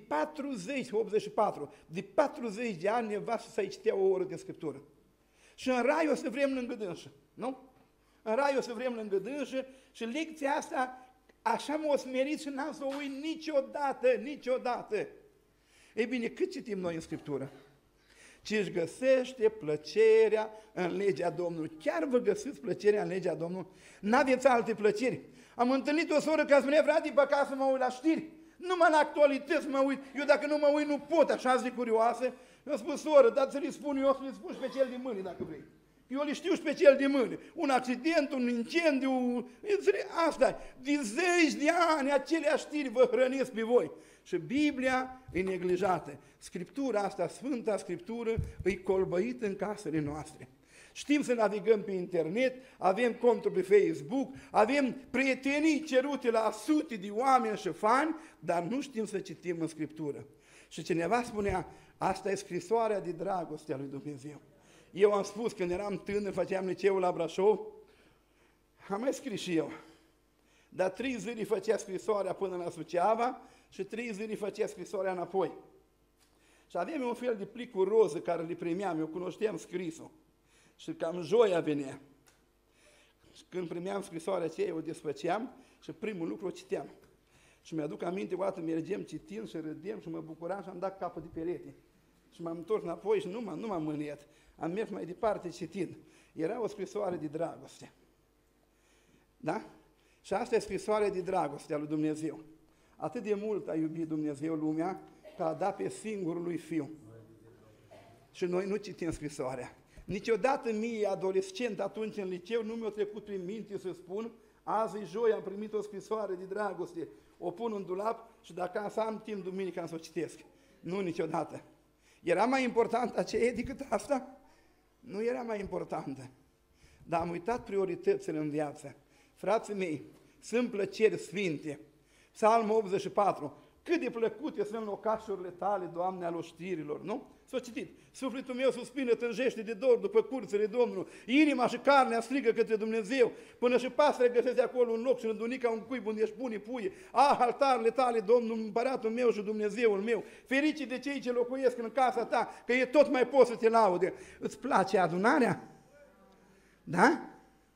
84, de 40 de ani nevastă să-i citea o oră din Scriptură. Și în rai o să vrem lângă dânsă, nu? În rai o să vrem lângă dânsă și lecția asta așa m-a smerit și n-am să o uit niciodată. Ei bine, cât citim noi în Scriptură? Ci își găsește plăcerea în legea Domnului. Chiar vă găsiți plăcerea în legea Domnului? N-aveți alte plăceri. Am întâlnit o soră care spunea, frate, pe acasă mă uit la știri. Numai la actualități mă uit. Eu dacă nu mă uit, nu pot, așa zi curioasă. Mi-a spus, soră, dar să-i spun eu, să-i spun și pe cel de mâine, dacă vrei. Eu le știu și pe cel de mâine. Un accident, un incendiu, asta. De zeci de ani aceleași știri vă hrănesc pe voi. Și Biblia e neglijată. Scriptura asta, Sfânta Scriptură, e colbăită în casele noastre. Știm să navigăm pe internet, avem conturi pe Facebook, avem prietenii cerute la sute de oameni și fani, dar nu știm să citim în Scriptură. Și cineva spunea, asta e scrisoarea de dragoste a lui Dumnezeu. Eu am spus, când eram tânăr, făceam liceul la Brașov, am mai scris și eu. Dar 3 zile făcea scrisoarea până la Suceava și 3 zile făcea scrisoarea înapoi. Și aveam un fel de plic cu roză care le primeam, eu cunoșteam scrisul. Și cam joia venea. Și când primeam scrisoarea aceea, o desfăceam și primul lucru o citeam. Și mi-aduc aminte, o dată mergem citind și râdem și mă bucuram și am dat capul de perete. Și m-am întors înapoi și nu m-am mâniat. Am mers mai departe citind. Era o scrisoare de dragoste. Da? Și asta e scrisoarea de dragoste a lui Dumnezeu. Atât de mult a iubit Dumnezeu lumea, că a dat pe singurul lui Fiu. Și noi nu citim scrisoarea. Niciodată mie, adolescent, atunci în liceu, nu mi-a trecut prin minte să spun, Azi e joi, am primit o scrisoare de dragoste, o pun în dulap și dacă să am timp duminica să o citesc. Nu niciodată. Era mai important aceea decât asta? Nu era mai importantă. Dar am uitat prioritățile în viață. Frații mei, sunt plăceri sfinte. Psalmul 84. Cât de plăcute sunt locașurile tale, Doamne, al oștirilor, nu? S-a citit. Sufletul meu suspină, tânjește de dor după curțile Domnului. Inima și carnea strigă către Dumnezeu. Până și pasăre găsesc acolo un loc și în dunica un cuib unde își pune puie. Altarele tale, Domnul, împăratul meu și Dumnezeul meu. Fericii de cei ce locuiesc în casa ta, că e tot mai poți să te laude. Îți place adunarea? Da?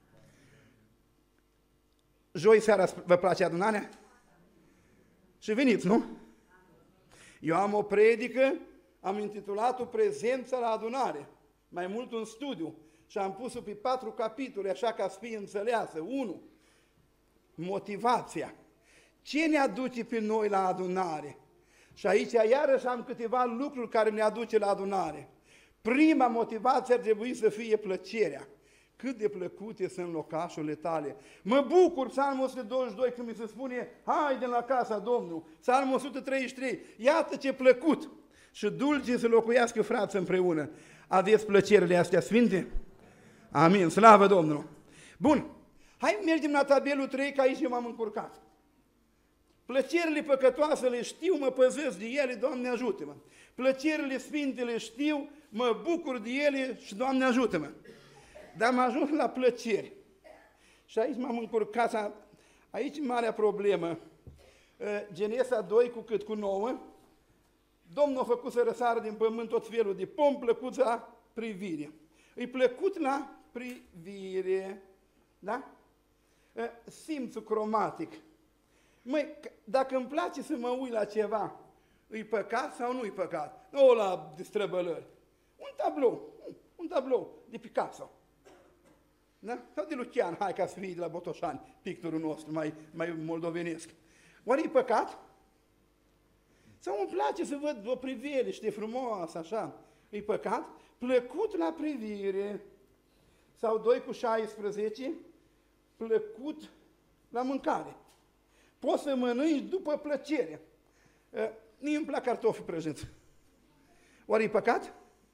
Joi seara vă place adunarea? Și veniți, nu? Eu am o predică, am intitulat-o Prezența la adunare, mai mult un studiu, și am pus-o pe 4 capitole, așa ca să fie înțeleasă. 1. Motivația. Ce ne aduce pe noi la adunare? Și aici iarăși am câteva lucruri care ne aduce la adunare. Prima motivație ar trebui să fie plăcerea. Cât de plăcute sunt locașurile tale. Mă bucur, Psalmul 122, când mi se spune, haide la casa Domnului. Psalmul 133, iată ce plăcut și dulce să locuiască frați împreună. Aveți plăcerile astea sfinte? Amin, slavă Domnului! Bun, hai mergem la tabelul 3, că aici eu m-am încurcat. Plăcerile păcătoase le știu, mă păzesc de ele, Doamne ajută-mă. Plăcerile sfinte le știu, mă bucur de ele și Doamne ajută-mă. Dar am ajuns la plăceri. Și aici m-am încurcat, aici e marea problemă. Genesa 2 cu cât? Cu 9. Domnul a făcut să răsară din pământ tot felul de pom plăcut la privire. E plăcut la privire, da? Simțul cromatic. Măi, dacă îmi place să mă uit la ceva, e păcat sau nu e păcat? Nu la distrăbălări. Un tablou de Picasso. Da? Sau de Lucian, hai ca să fie de la Botoșani, pictorul nostru mai moldovenesc. Oare e păcat? Sau îmi place să văd o priveliște frumoasă, așa, e păcat? Plăcut la privire. Sau 2 cu 16, plăcut la mâncare. Poți să mănânci după plăcere. Mie îmi plac cartofi prăjiți. Oare e păcat?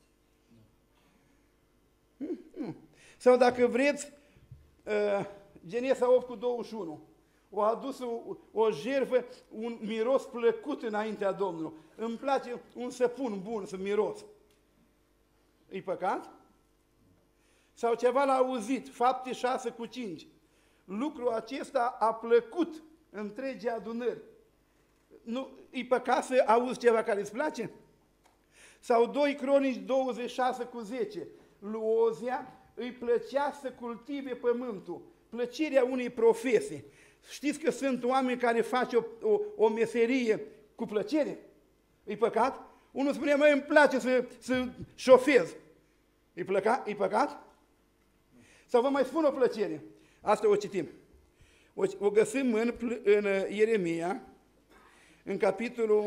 Nu. Sau dacă vreți, Genesa 8 cu 21, o adus o jertfă, un miros plăcut înaintea Domnului. Îmi place un săpun bun să miros. E păcat? Sau ceva l-a auzit, Fapte 6 cu 5. Lucrul acesta a plăcut întregii adunări. Nu, e păcat să auzi ceva care îți place? Sau 2 Cronici 26 cu 10. Lui Ozia îi plăcea să cultive pământul. Plăcerea unei profesii. Știți că sunt oameni care fac o meserie cu plăcere? E păcat? Unul spune, măi, îmi place să șofez. E păcat? Sau vă mai spun o plăcere. Asta o citim. O găsim în Ieremia, în capitolul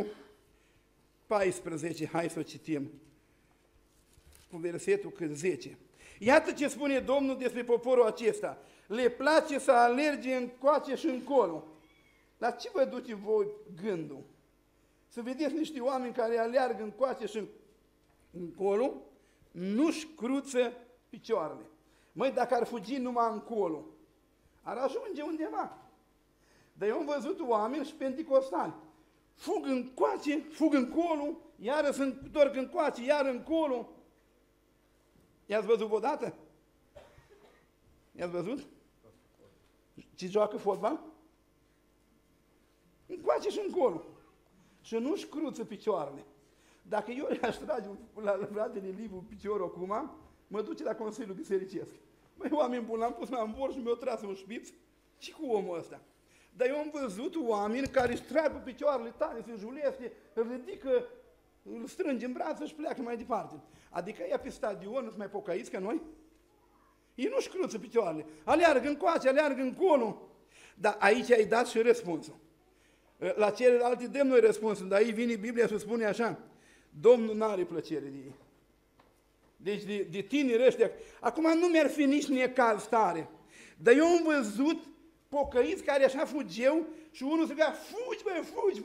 14. Hai să o citim. Cu versetul 10. Iată ce spune Domnul despre poporul acesta. Le place să alerge încoace și încolo. La ce vă duce voi gândul? Să vedeți niște oameni care aleargă încoace și încolo, nu-și cruță picioarele. Măi, dacă ar fugi numai încolo, ar ajunge undeva. Dar eu am văzut oameni și penticostali. Fug încoace, fug încolo, iară se întorc încoace, iară încolo. I-ați văzut odată? I-ați văzut? Ce joacă fotbal? Încoace și încolo. Și nu-și cruță picioarele. Dacă eu le-aș trage la fratele Liviu piciorul acum, mă duce la Consiliul Bisericesc. Măi, oameni buni, l-am pus la îmbor și mi-au tras un șpiț. Și cu omul ăsta? Dar eu am văzut oameni care își trag pe picioarele tale, se juleste, îl ridică, îl strânge în brațe și pleacă mai departe. Adică ea pe stadion, nu-ți mai pocăiți ca noi? Ei nu-și cruță picioarele. Aleargă încoace, aleargă încolo. Dar aici ai dat și răspunsul. La celelalte dăm noi răspunsul, dar aici vine Biblia și spune așa, Domnul n-are plăcere de ei. Deci de tineri ăștia. Acum nu mi-ar fi nici necaz tare. Dar eu am văzut pocăiți care așa fugeau și unul striga, fugi, băi, fugi,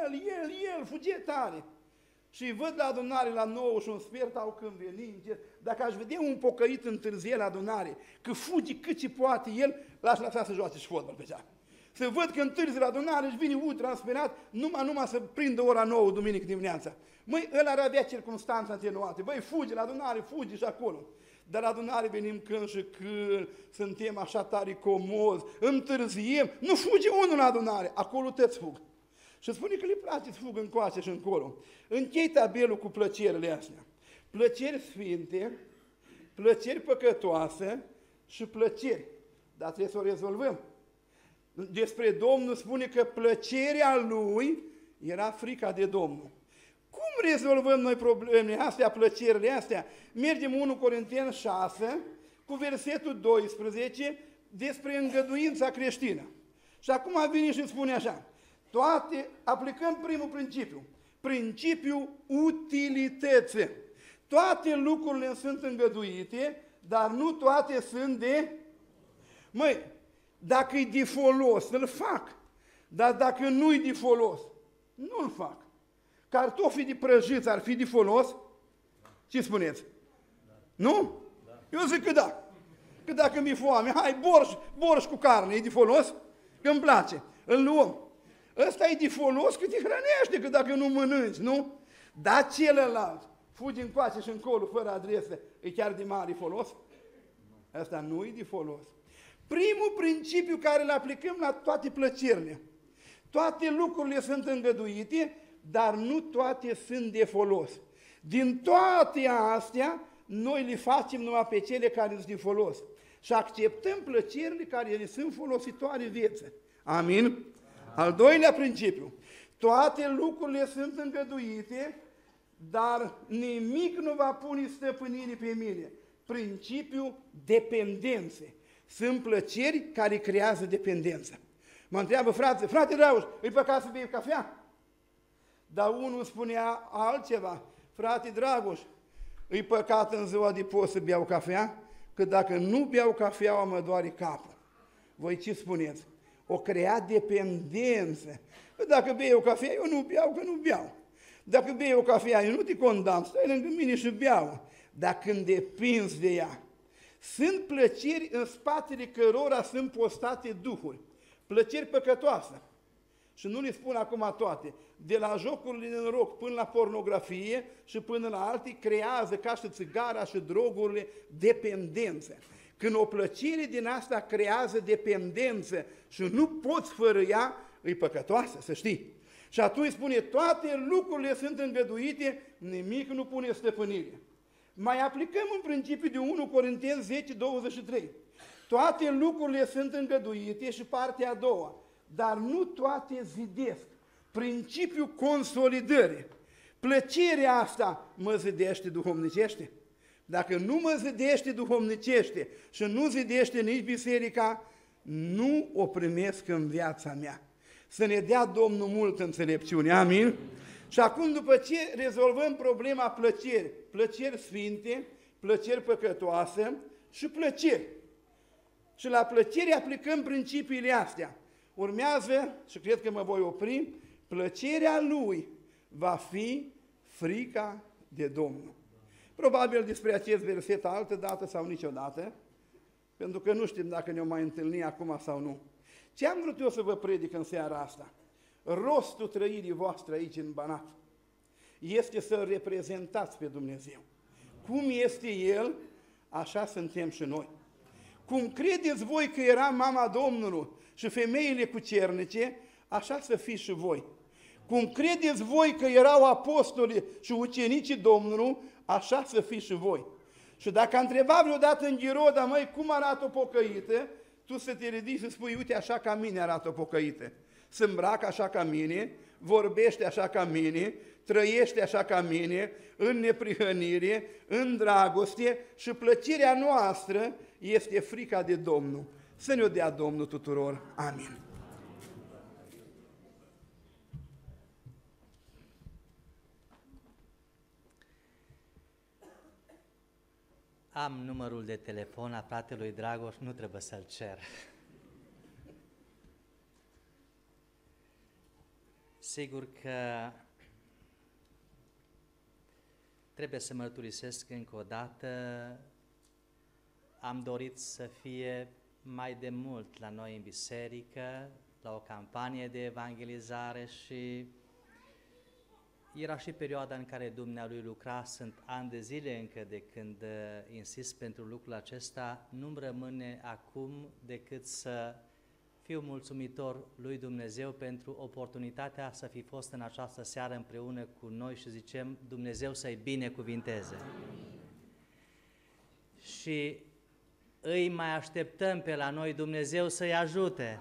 el, fuge tare. Și văd la adunare la 9 și un sfert au când veni, dacă aș vedea un pocăit întârzie la adunare, că fugi cât ce poate el, l-aș lăsa să joace și fotbal pe cea. Să văd că întârzi la adunare și vine transpirat, numai să prindă ora 9 duminică dimineața. Măi, ăla ar avea circunstanțe atenuate. Băi, fugi la adunare, fugi și acolo. Dar la adunare venim când și când, suntem așa tare comozi, întârziem, nu fuge unul la adunare, acolo tăți fug. Și spune că le place să fugă încoace și încolo. Închei tabelul cu plăcerile astea. Plăceri sfinte, plăceri păcătoase și plăceri. Dar trebuie să o rezolvăm. Despre Domnul spune că plăcerea Lui era frica de Domnul. Cum rezolvăm noi problemele astea, plăcerile astea? Mergem 1 Corinteni 6 cu versetul 12 despre îngăduința creștină. Și acum vine și spune așa, aplicăm primul principiu, principiul utilității. Toate lucrurile sunt îngăduite, dar nu toate sunt de... Măi, dacă e de folos, îl fac, dar dacă nu e de folos, nu-l fac. Cartofii de prăjiți ar fi de folos? Ce spuneți? Da. Nu? Da. Eu zic că da. Că dacă mi-e foame, hai, borș cu carne, e de folos? Că îmi place, îl luăm. Ăsta e de folos că te hrănește, că dacă nu mănânci, nu? Dar celălalt, fugi încoace și încolo, fără adresă, e chiar de mare folos? Ăsta nu e de folos. Primul principiu care îl aplicăm la toate plăcerile. Toate lucrurile sunt îngăduite, dar nu toate sunt de folos. Din toate astea, noi le facem numai pe cele care sunt de folos. Și acceptăm plăcerile care ne sunt folositoare vieții. Amin? Al doilea principiu. Toate lucrurile sunt îngăduite, dar nimic nu va pune stăpânire pe mine. Principiul dependenței. Sunt plăceri care creează dependență. Mă întreabă frate Dragoș, îi păcat să bei cafea? Dar unul spunea altceva, frate Dragoș, îi păcat în ziua de post să beau cafea? Că dacă nu beau cafeaua mă doare capul. Voi ce spuneți? O crea dependență. Că dacă bei o cafea, eu nu beau, că nu beau. Dacă bei o cafea, eu nu te condamn, stai lângă mine și beau. Dar când depinzi de ea, sunt plăceri în spatele cărora sunt postate duhuri. Plăceri păcătoase. Și nu le spun acum toate. De la jocurile de noroc până la pornografie și până la alte, creează ca și țigara și drogurile dependență. Când o plăcere din asta creează dependență și nu poți fără ea, e păcătoasă, să știi. Și atunci spune, toate lucrurile sunt îngăduite, nimic nu pune stăpânire. Mai aplicăm în principiu de 1 Corinteni 10, 23. Toate lucrurile sunt îngăduite și partea a doua, dar nu toate zidesc. Principiul consolidării. Plăcerea asta mă zidește duhovnicește. Dacă nu mă zidește duhovnicește și nu zidește nici biserica, nu o primesc în viața mea. Să ne dea Domnul multă înțelepciune. Amin? Și acum, după ce rezolvăm problema plăceri, plăceri sfinte, plăceri păcătoase și plăceri. Și la plăceri aplicăm principiile astea. Urmează, și cred că mă voi opri, plăcerea Lui va fi frica de Domnul. Probabil despre acest verset altă dată sau niciodată, pentru că nu știm dacă ne-o mai întâlni acum sau nu. Ce am vrut eu să vă predic în seara asta? Rostul trăirii voastre aici în Banat este să reprezentați pe Dumnezeu. Cum este El, așa suntem și noi. Cum credeți voi că era mama Domnului și femeile cucernice, așa să fiți și voi. Cum credeți voi că erau apostoli și ucenicii Domnului, așa să fiți și voi. Și dacă a întrebat vreodată în Ghiroda, măi, cum arată o pocăită, tu să te ridici și spui, uite, așa ca mine arată o pocăită. Se îmbracă așa ca mine, vorbește așa ca mine, trăiește așa ca mine, în neprihănire, în dragoste și plăcerea noastră este frica de Domnul. Să ne-o dea Domnul tuturor. Amin. Am numărul de telefon a fratelui Dragoș, nu trebuie să-l cer. Sigur că trebuie să mărturisesc încă o dată, am dorit să fie mai de mult la noi în biserică, la o campanie de evangelizare și era și perioada în care Dumnealui lucra, sunt ani de zile încă de când insist pentru lucrul acesta, nu-mi rămâne acum decât să fiu mulțumitor lui Dumnezeu pentru oportunitatea să fi fost în această seară împreună cu noi și zicem Dumnezeu să-i binecuvinteze. Și îi mai așteptăm pe la noi, Dumnezeu să-i ajute.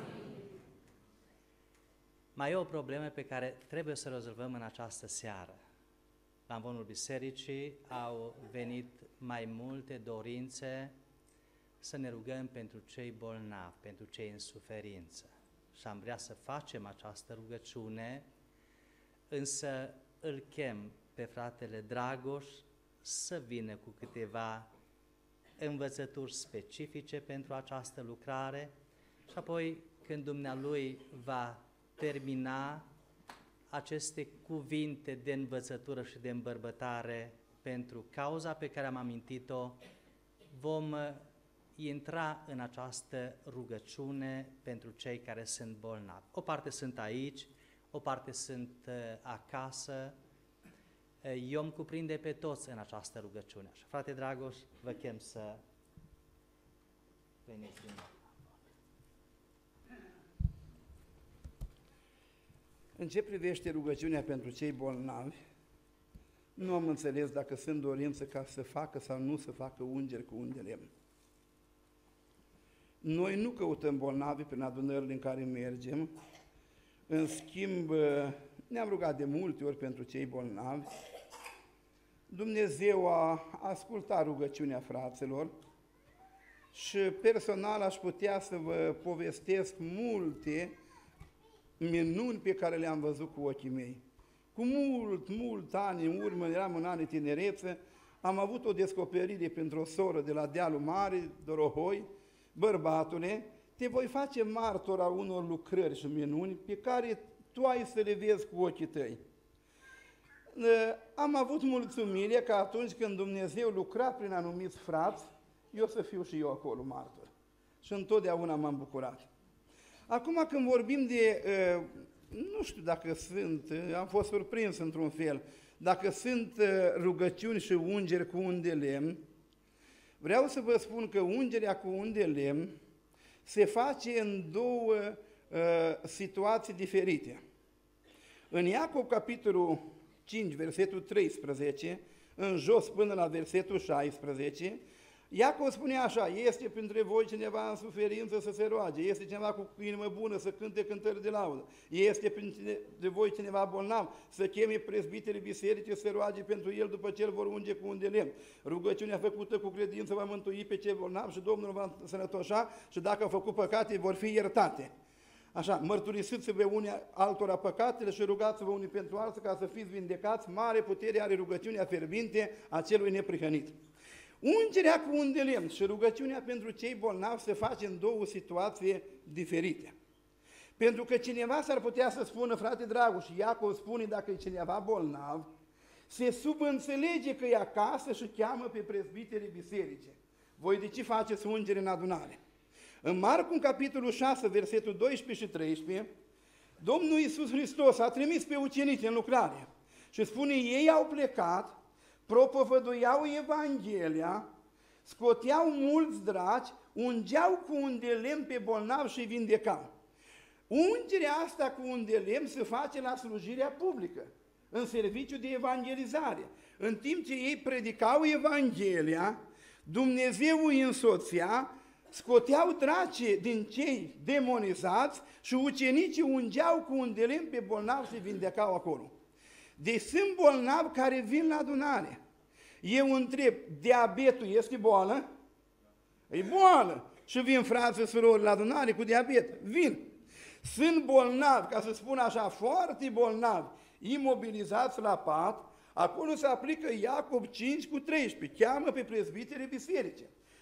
Mai e o problemă pe care trebuie să o rezolvăm în această seară. La amvonul bisericii au venit mai multe dorințe să ne rugăm pentru cei bolnavi, pentru cei în suferință. Și am vrea să facem această rugăciune, însă îl chem pe fratele Dragoș să vină cu câteva învățături specifice pentru această lucrare și apoi când dumnealui va termina aceste cuvinte de învățătură și de îmbărbătare pentru cauza pe care am amintit-o, vom intra în această rugăciune pentru cei care sunt bolnavi. O parte sunt aici, o parte sunt acasă. Eu îmi cuprinde pe toți în această rugăciune. Și, frate Dragoș, vă chem să veniți din nou. În ce privește rugăciunea pentru cei bolnavi, nu am înțeles dacă sunt dorință ca să facă sau nu să facă ungeri cu un de lemn. Noi nu căutăm bolnavi prin adunările în care mergem, în schimb ne-am rugat de multe ori pentru cei bolnavi. Dumnezeu a ascultat rugăciunea fraților și personal aș putea să vă povestesc multe minuni pe care le-am văzut cu ochii mei. Cu mult ani în urmă, eram în anii tinerețe, am avut o descoperire pentru o soră de la Dealul Mare, Dorohoi: bărbatule, te voi face martor a unor lucrări și minuni pe care tu ai să le vezi cu ochii tăi. Am avut mulțumire că atunci când Dumnezeu lucra prin anumiți frați, eu să fiu și eu acolo martor. Și întotdeauna m-am bucurat. Acum când vorbim de, nu știu dacă sunt, am fost surprins într-un fel, dacă sunt rugăciuni și ungeri cu un de lemn, vreau să vă spun că ungerea cu un de lemn se face în două situații diferite. În Iacov, capitolul 5, versetul 13, în jos până la versetul 16, Iacov spune așa: este printre voi cineva în suferință să se roage, este cineva cu inimă bună să cânte cântări de laudă, este printre voi cineva bolnav să cheme prezbiterii bisericii să se roage pentru el după ce îl vor unge cu un de lemn. Rugăciunea făcută cu credință va mântui pe cei bolnavi și Domnul va sănătoșa și dacă au făcut păcate vor fi iertate. Așa, mărturisiți-vă unii altora păcatele și rugați-vă unii pentru alții ca să fiți vindecați, mare putere are rugăciunea fierbinte a celui neprihănit. Ungerea cu un de lemn și rugăciunea pentru cei bolnavi se face în două situații diferite. Pentru că cineva s-ar putea să spună: frate Dragoș, Iacov spune dacă e cineva bolnav, se subînțelege că e acasă și cheamă pe prezbiterii bisericii. Voi de ce faceți ungere în adunare? În Marcu, în capitolul 6, versetul 12 și 13, Domnul Iisus Hristos a trimis pe ucenici în lucrare și spune: ei au plecat, propovăduiau Evanghelia, scoteau mulți draci, ungeau cu un de lemn pe bolnavi și vindecau. Ungerea asta cu un de lemn se face la slujirea publică, în serviciu de evangelizare. În timp ce ei predicau Evanghelia, Dumnezeu îi însoțea, scoteau draci din cei demonizați și ucenicii ungeau cu un de lemn pe bolnavi și vindecau acolo. Deci sunt bolnavi care vin la adunare. Eu întreb: diabetul este boală? E boală. Și vin frații și surori la adunare cu diabet. Vin. Sunt bolnavi, ca să spun așa, foarte bolnavi, imobilizați la pat, acolo se aplică Iacov 5 cu 13, cheamă pe prezbiterii bisericii.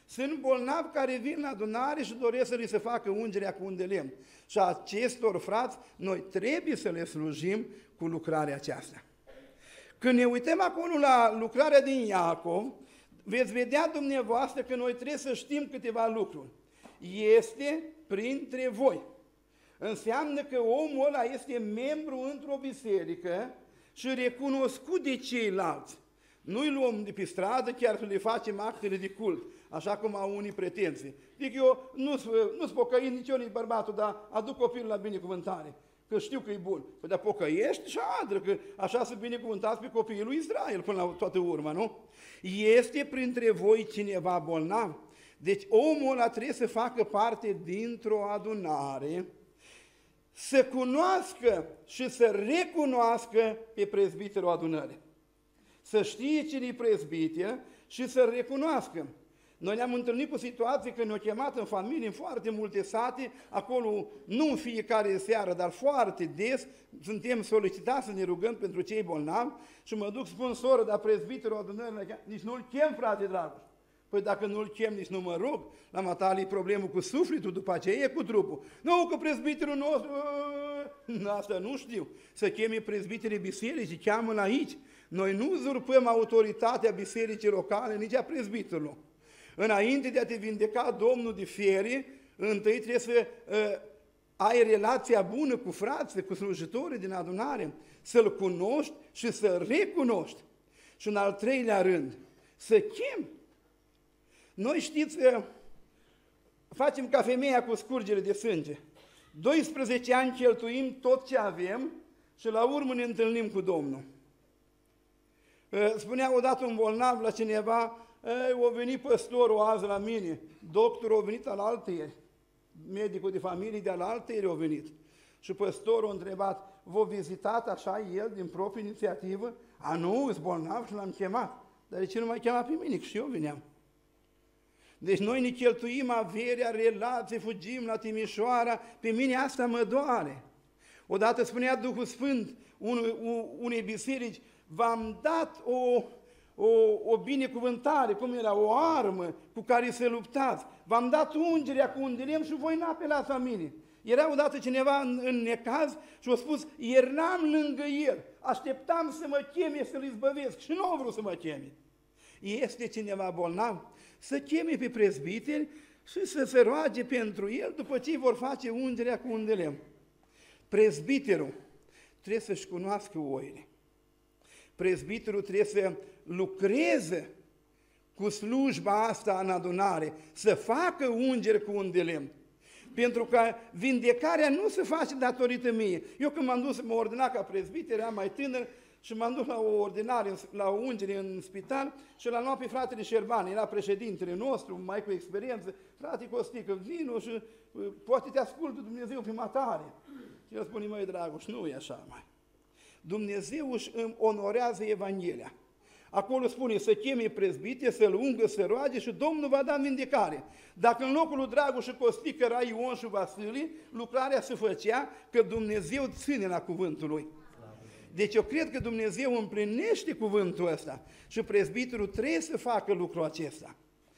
Sunt bolnavi care vin la adunare și doresc să li se facă ungerea cu un de lemn. Și acestor frați, noi trebuie să le slujim cu lucrarea aceasta. Când ne uităm acolo la lucrarea din Iacov, veți vedea dumneavoastră că noi trebuie să știm câteva lucruri. Este printre voi. Înseamnă că omul ăla este membru într-o biserică și recunoscut de ceilalți. Nu-i luăm de pe stradă, chiar să le facem actele de cult, așa cum au unii pretenții. Zic eu, nu-s pocăit nici eu, nici bărbatul, dar aduc copilul la binecuvântare, că știu că e bun. Păi dar pocăiești și adră, că așa să binecuvântați pe copiii lui Israel până la toată urma, nu? Este printre voi cineva bolnav? Deci omul ăla trebuie să facă parte dintr-o adunare, să cunoască și să recunoască pe prezbiterul adunării. Să știe cine-i prezbiter și să-l recunoască. Noi ne-am întâlnit cu situații când ne-au chemat în familie, în foarte multe sate, acolo nu în fiecare seară, dar foarte des, suntem solicitați să ne rugăm pentru cei bolnavi și mă duc, spun, soră, dar prezbiterul adunării, nici nu-l chem, frate Dragoș. Păi dacă nu-l chem, nici nu mă rog, la matale e problemă cu sufletul, după aceea e cu trupul. Nu, că prezbiterul nostru, asta nu știu, să cheme prezbiterii bisericii, cheamă-l aici. Noi nu uzurpăm autoritatea bisericii locale, nici a prezbiterului. Înainte de a te vindeca Domnul de fiere, întâi trebuie să ai relația bună cu frații, cu slujitorii din adunare, să-l cunoști și să recunoști. Și în al treilea rând, să chem. Noi știți că facem ca femeia cu scurgere de sânge. 12 ani cheltuim tot ce avem și la urmă ne întâlnim cu Domnul. Spunea odată un bolnav la cineva, a venit păstorul azi la mine, doctorul a venit alaltăieri, medicul de familie de alaltăieri a venit. Și păstorul a întrebat, v-a vizitat așa el din proprie inițiativă? A, nu, îs bolnav și l-am chemat. Dar de ce nu m-ai chemat pe mine? Că și eu veneam. Deci noi ne cheltuim averea, relații, fugim la Timișoara, pe mine asta mă doare. Odată spunea Duhul Sfânt unei biserici, v-am dat o binecuvântare, cum era, o armă cu care să luptați. V-am dat ungerea cu un de lemn și voi n-apelați la mine. Era odată cineva în necaz și a spus, eram lângă el, așteptam să mă cheme să-l izbăvesc și nu a vrut să mă cheme. Este cineva bolnav? Să cheme pe prezbiteri și să se roage pentru el după ce vor face ungerea cu un de lemn. Prezbiterul trebuie să-și cunoască oile. Prezbiterul trebuie să lucreze cu slujba asta în adunare, să facă ungeri cu un de lemn. Pentru că vindecarea nu se face datorită mie. Eu când m-am dus, mă ordina ca prezbiter, eram mai tânăr și m-am dus la o ordinare, la o ungere în spital și l-am luat pe fratele Șerban, era președintele nostru, mai cu experiență. Frate Costică, vino și poate te ascultă Dumnezeu pe matare. Și el spune, măi Dragoș, nu e așa mai. Dumnezeu își onorează Evanghelia. Acolo spune să cheme prezbite, să-l ungă, să roage și Domnul va da vindecare. Dacă în locul lui Dragoș și Costică era Ion și Vasile, lucrarea se făcea că Dumnezeu ține la cuvântul lui. Deci eu cred că Dumnezeu împlinește cuvântul ăsta și prezbiterul trebuie să facă lucrul acesta.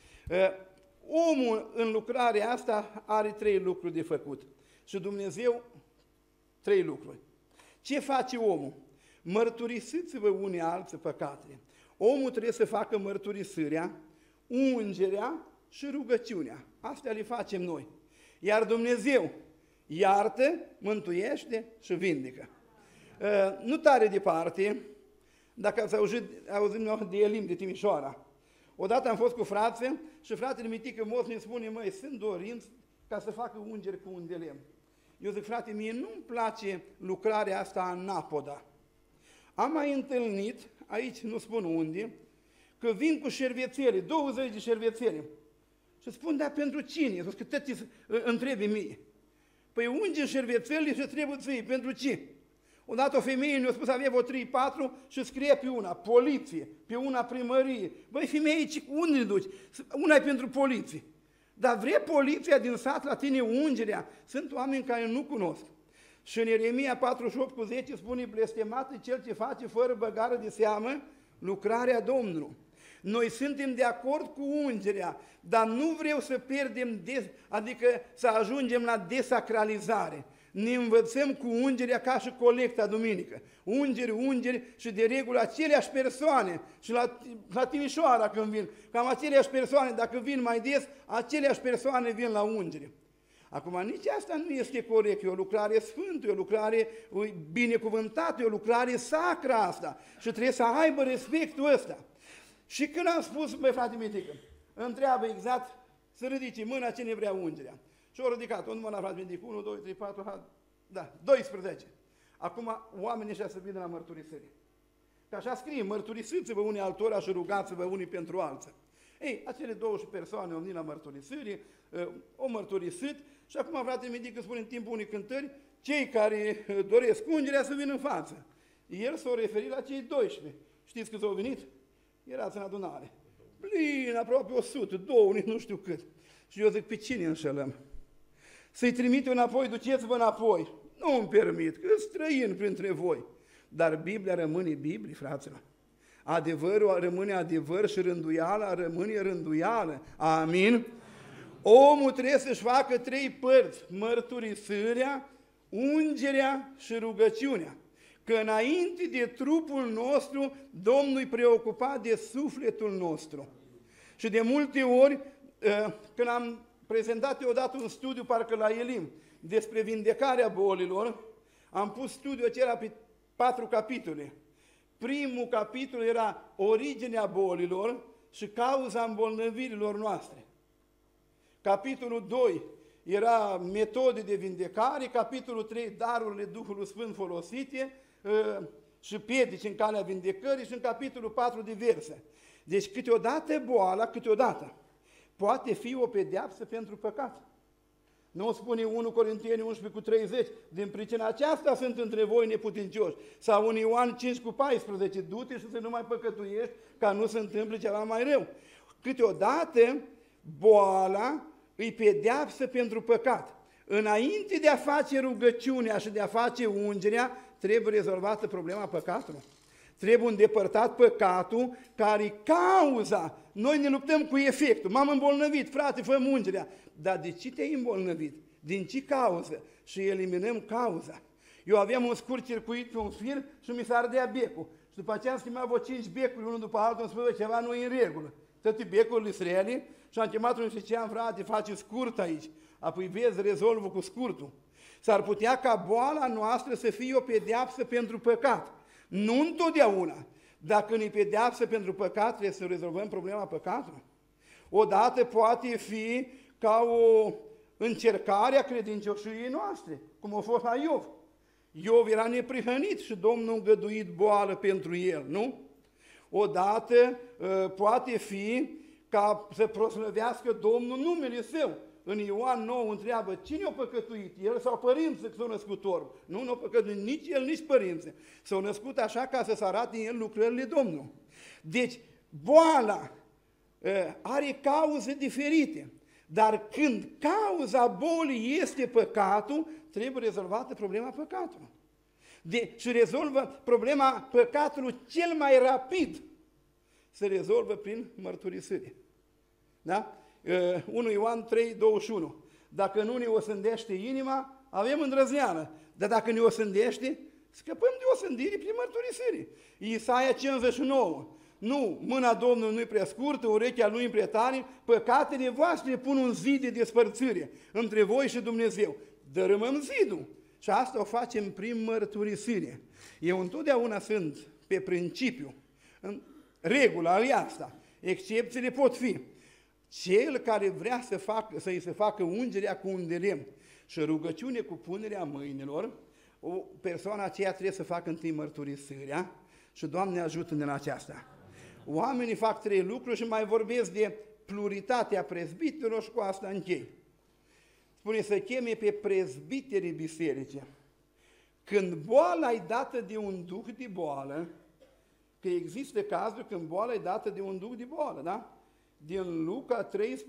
Omul în lucrarea asta are 3 lucruri de făcut și Dumnezeu 3 lucruri. Ce face omul? Mărturisiți-vă unii alții păcatele. Omul trebuie să facă mărturisirea, ungerea și rugăciunea. Astea le facem noi. Iar Dumnezeu iartă, mântuiește și vindecă. Nu tare departe, dacă ați auzit de Elim, de Timișoara. Odată am fost cu frații și fratele Mitică Mos ne spune, măi, sunt dorinți ca să facă ungeri cu un de lemn. Eu zic, frate, mie nu-mi place lucrarea asta în Napoda. Am mai întâlnit, aici nu spun unde, că vin cu șervețele, 20 de șervețele. Și spun, dar pentru cine? Zic că tot întrebi mie. Păi unge șervețele și trebuie ție, pentru ce? Odată o femeie ne-a spus, avea vreo 3-4 și scrie pe una, poliție, pe una primărie. Băi, femeie, unde le duci? Una e pentru poliție. Dar vrea poliția din sat la tine ungerea? Sunt oameni care nu cunosc. Și în Ieremia 48:10 spune, blestemat cel ce face fără băgare de seamă lucrarea Domnului. Noi suntem de acord cu ungerea, dar nu vreau să pierdem, adică să ajungem la desacralizare. Ne învățăm cu ungerea ca și colecta duminică. Ungeri și de regulă aceleași persoane. Și la Timișoara când vin, cam aceleași persoane, dacă vin mai des, aceleași persoane vin la ungere. Acum, nici asta nu este corect, e o lucrare sfântă, e o lucrare binecuvântată, e o lucrare sacră asta și trebuie să aibă respectul ăsta. Și când am spus, băi frate Mitică, întreabă exact să ridice mâna cine vrea ungerea. Și au ridicat, unul la frate Mitică, 1, 2, 3, 4, da, 12. Acum oamenii ăștia să vină la mărturisire. Că așa scrie, mărturisiți-vă unii altora și rugați-vă unii pentru alții. Ei, acele 12 persoane au venit la mărturisire, au mărturisit și acum frate Mitică spune în timpul unei cântări, cei care doresc ungerea să vină în față. El s-a referit la cei 12. Știți câți au venit? Erați în adunare. Plin, aproape 100, 2, nu știu cât. Și eu zic, pe cine înșelăm? Să-i trimit înapoi, duceți-vă înapoi. Nu îmi permit, că străin printre voi. Dar Biblia rămâne Biblie, fraților. Adevărul rămâne adevăr și rânduiala rămâne rânduială. Amin? Omul trebuie să-și facă 3 părți, mărturisirea, ungerea și rugăciunea. Că înainte de trupul nostru, Domnul e preocupat de sufletul nostru. Și de multe ori, când am prezentat eu odată un studiu, parcă la Elim, despre vindecarea bolilor, am pus studiul acela pe 4 capitole. Primul capitol era originea bolilor și cauza îmbolnăvirilor noastre. Capitolul 2 era metode de vindecare, capitolul 3 darurile Duhului Sfânt folosite și piedici în calea vindecării și în capitolul 4 diverse. Deci câteodată boala, câteodată, poate fi o pedeapsă pentru păcat. Nu spune 1 Corinteni 11:30, din pricina aceasta sunt între voi neputincioși. Sau în Ioan 5:14, du-te și să nu mai păcătuiești ca nu se întâmple ceva mai rău. Câteodată boala îi pedeapsă pentru păcat. Înainte de a face rugăciunea și de a face ungerea, trebuie rezolvată problema păcatului. Trebuie îndepărtat păcatul care e cauza. Noi ne luptăm cu efectul. M-am îmbolnăvit, frate, fă ungerea. Dar de ce te-ai îmbolnăvit? Din ce cauză? Și eliminăm cauza. Eu aveam un scurt circuit pe un fir și mi s-a ardea becul. Și după aceea am schimbat vreo 5 becuri, unul după altul, îmi spune, ceva nu e în regulă. Toate becurile srele și am chemat-o și ziceam, frate, face scurt aici. Apoi vezi, rezolvă cu scurtul. S-ar putea ca boala noastră să fie o pedeapsă pentru păcat. Nu întotdeauna. Dacă ne pedeapsă pentru păcat, trebuie să rezolvăm problema păcatului. Odată poate fi ca o încercare a credincioșiei noastre, cum a fost la Iov. Iov era neprihănit și Domnul a îngăduit boală pentru el, nu? Odată poate fi ca să proslăvească Domnul numele Său. În Ioan 9 întreabă, cine a păcătuit? El sau părinții că s-au născut orb? Nu a păcătuit nici el, nici părinții. S-au născut așa ca să se arate în el lucrările Domnului. Deci, boala are cauze diferite. Dar când cauza bolii este păcatul, trebuie rezolvată problema păcatului. Și rezolvă problema păcatului cel mai rapid. Se rezolvă prin mărturisire. Da? 1 Ioan 3:21. Dacă nu ne osândește inima, avem îndrăzneală. Dar dacă ne osândește, scăpăm de osândire prin mărturisire. Isaia 59. Nu, mâna Domnului nu-i prea scurtă, urechea lui-i prea tare, păcatele voastre pun un zid de despărțire între voi și Dumnezeu. Dărâmăm zidul. Și asta o facem prin mărturisire. Eu întotdeauna sunt pe principiu. În regula e asta. Excepțiile pot fi. Cel care vrea să-i se facă ungerea cu un de lemn și rugăciune cu punerea mâinilor, o persoană aceea trebuie să facă întâi mărturisirea și Doamne ajută-ne în aceasta. Oamenii fac 3 lucruri și mai vorbesc de pluritatea prezbiterilor și cu asta închei. Spune să cheme pe prezbiterii bisericii. Când boala e dată de un duh de boală, că există cazuri când boala e dată de un duh de boală, da? Din Luca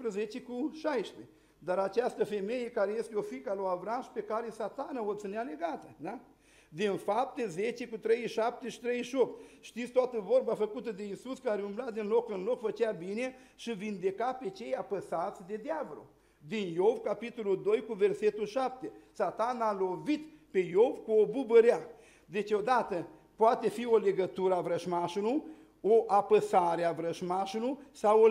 13:16. Dar această femeie care este o fiică lui Avram și pe care Satana o ținea legată, da? Din Fapte 10 cu 37 și 38. Știți toată vorba făcută de Iisus, care umbla din loc în loc, făcea bine și vindeca pe cei apăsați de diavol. Din Iov, capitolul 2 cu versetul 7. Satan a lovit pe Iov cu o bubărea. Deci odată poate fi o legătură a vrăjmașului, o apăsare a vrăjmașului sau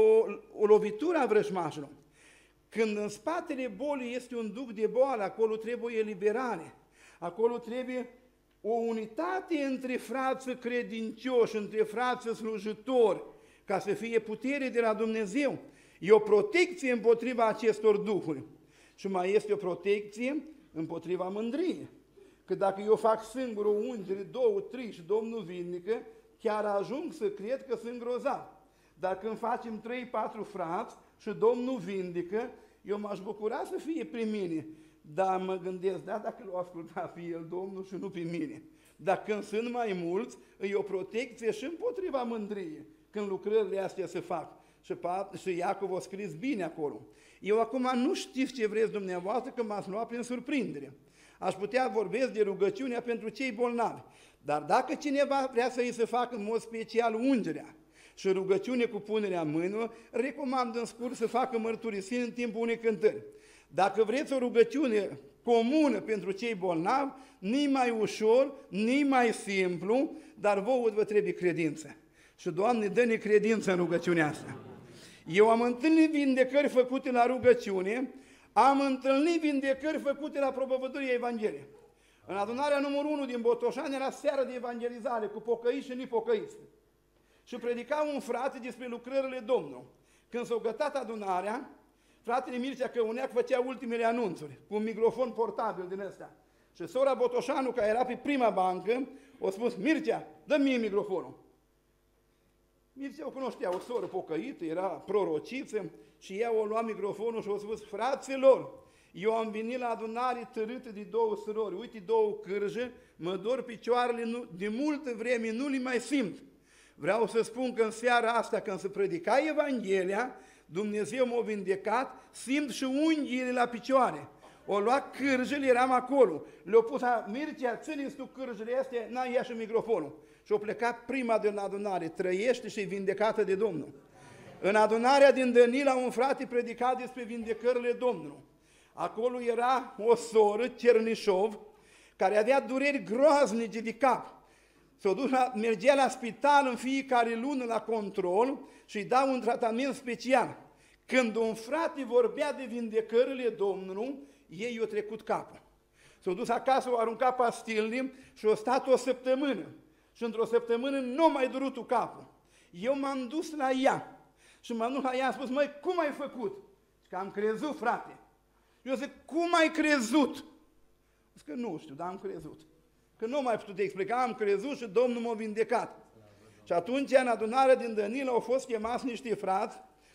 o lovitură a vrăjmașului. Când în spatele bolii este un duc de boală, acolo trebuie eliberare. Acolo trebuie o unitate între frați credincioși, între frați slujitori, ca să fie putere de la Dumnezeu. E o protecție împotriva acestor duhuri. Și mai este o protecție împotriva mândriei. Că dacă eu fac singur o ungere, 2, 3 și Domnul vindecă, chiar ajung să cred că sunt grozav. Dar când facem 3, 4 frați și Domnul vindecă, eu m-aș bucura să fie prin mine. Dar mă gândesc, da, dacă l-o asculta pe el, Domnul, și nu pe mine. Dar când sunt mai mulți, e o protecție și împotriva mândriei, când lucrările astea se fac. Și Iacov a scris bine acolo. Eu acum nu știți ce vreți dumneavoastră, că m-ați luat prin surprindere. Aș putea vorbesc de rugăciunea pentru cei bolnavi. Dar dacă cineva vrea să îi se facă în mod special ungerea și rugăciune cu punerea mâinilor, recomand în scurt să facă mărturisiri în timpul unei cântări. Dacă vreți o rugăciune comună pentru cei bolnavi, ni mai ușor, ni mai simplu, dar vouă vă trebuie credință. Și Doamne, dă-ne credință în rugăciunea asta. Eu am întâlnit vindecări făcute la rugăciune, am întâlnit vindecări făcute la propovăduirea Evangheliei. În adunarea numărul 1 din Botoșani era seară de evangelizare cu pocăiți și nepocăiți. Și predica un frate despre lucrările Domnului. Când s-a gătat adunarea, fratele Mircea Căuneac făcea ultimele anunțuri cu un microfon portabil din ăsta. Și sora Botoșanu, care era pe prima bancă, a spus: Mircea, dă-mi mie microfonul. Mircea o cunoștea, o soră pocăită, era prorociță, și ea o lua microfonul și a spus: fraților, eu am venit la adunare târâtă de 2 surori, uite 2 cârje, mă dor picioarele, de multă vreme nu le mai simt. Vreau să spun că în seara asta, când se predica Evanghelia, Dumnezeu m-a vindecat, simt și unghiile la picioare. O luat cârjele, eram acolo, le-a pus: Mircea, ține-ți tu cârjele astea, n-ai ia și microfonul. Și a plecat prima din adunare, trăiește și e vindecată de Domnul. În adunarea din Dănila, un frate predica despre vindecările Domnului. Acolo era o soră, Cernișov, care avea dureri groaznice de cap. Mergea la spital în fiecare lună la control și îi dau un tratament special. Când un frate vorbea de vindecările Domnului, ei i-au trecut capul. S-au dus acasă, au aruncat pastilele și au stat o săptămână. Și într-o săptămână nu mai durutul capul. Eu m-am dus la ea și m-am dus la ea, am spus: măi, cum ai făcut? Și că am crezut, frate. Eu zic: cum ai crezut? Zic că nu știu, dar am crezut. Că nu mai putut de explica, am crezut și Domnul m-a vindecat. Și atunci, în adunarea din Dănila, au fost chemați niște frați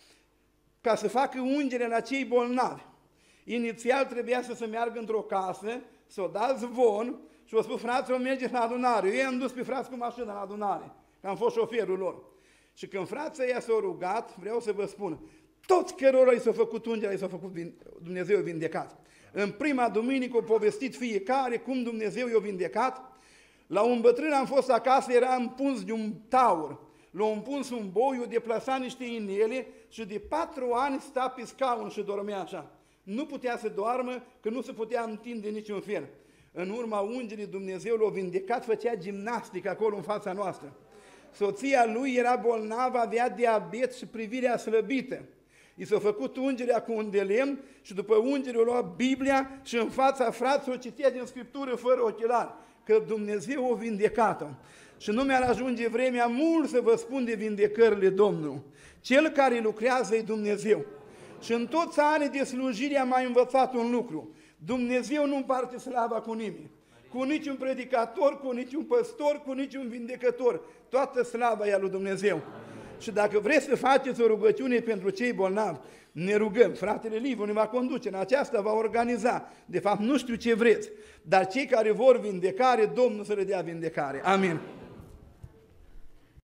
ca să facă ungere la cei bolnavi. Inițial trebuia să se meargă într-o casă, să o dați zvon și au spus: fraților, mergeți la adunare. Eu i-am dus pe frați cu mașina la adunare, că am fost șoferul lor. Și când frații ăia s-au rugat, vreau să vă spun, toți cărora i s-au făcut ungerea, i s-au făcut Dumnezeu vindecat. În prima duminică au povestit fiecare cum Dumnezeu i-a vindecat. La un bătrân am fost acasă, era împuns de un taur. L-a împuns un boi, i-a deplasat niște inele și de 4 ani sta pe scaun și dormea așa. Nu putea să doarmă, că nu se putea întinde niciun fel. În urma ungerii Dumnezeu l-a vindecat, făcea gimnastică acolo în fața noastră. Soția lui era bolnavă, avea diabet și privirea slăbită. I s-a făcut ungerea cu un de lemn și după ungere o lua Biblia și în fața fraților citea din Scriptură fără ochelari, că Dumnezeu o vindecat-o. Și nu mi-ar ajunge vremea mult să vă spun de vindecările Domnului. Cel care lucrează e Dumnezeu. Și în toți anii de slujire am mai învățat un lucru. Dumnezeu nu împarte slava cu nimeni. Cu niciun predicator, cu niciun păstor, cu niciun vindecător. Toată slava e a lui Dumnezeu. Și dacă vreți să faceți o rugăciune pentru cei bolnavi, ne rugăm. Fratele Liviu ne va conduce, în aceasta va organiza. De fapt, nu știu ce vreți, dar cei care vor vindecare, Domnul să le dea vindecare. Amin.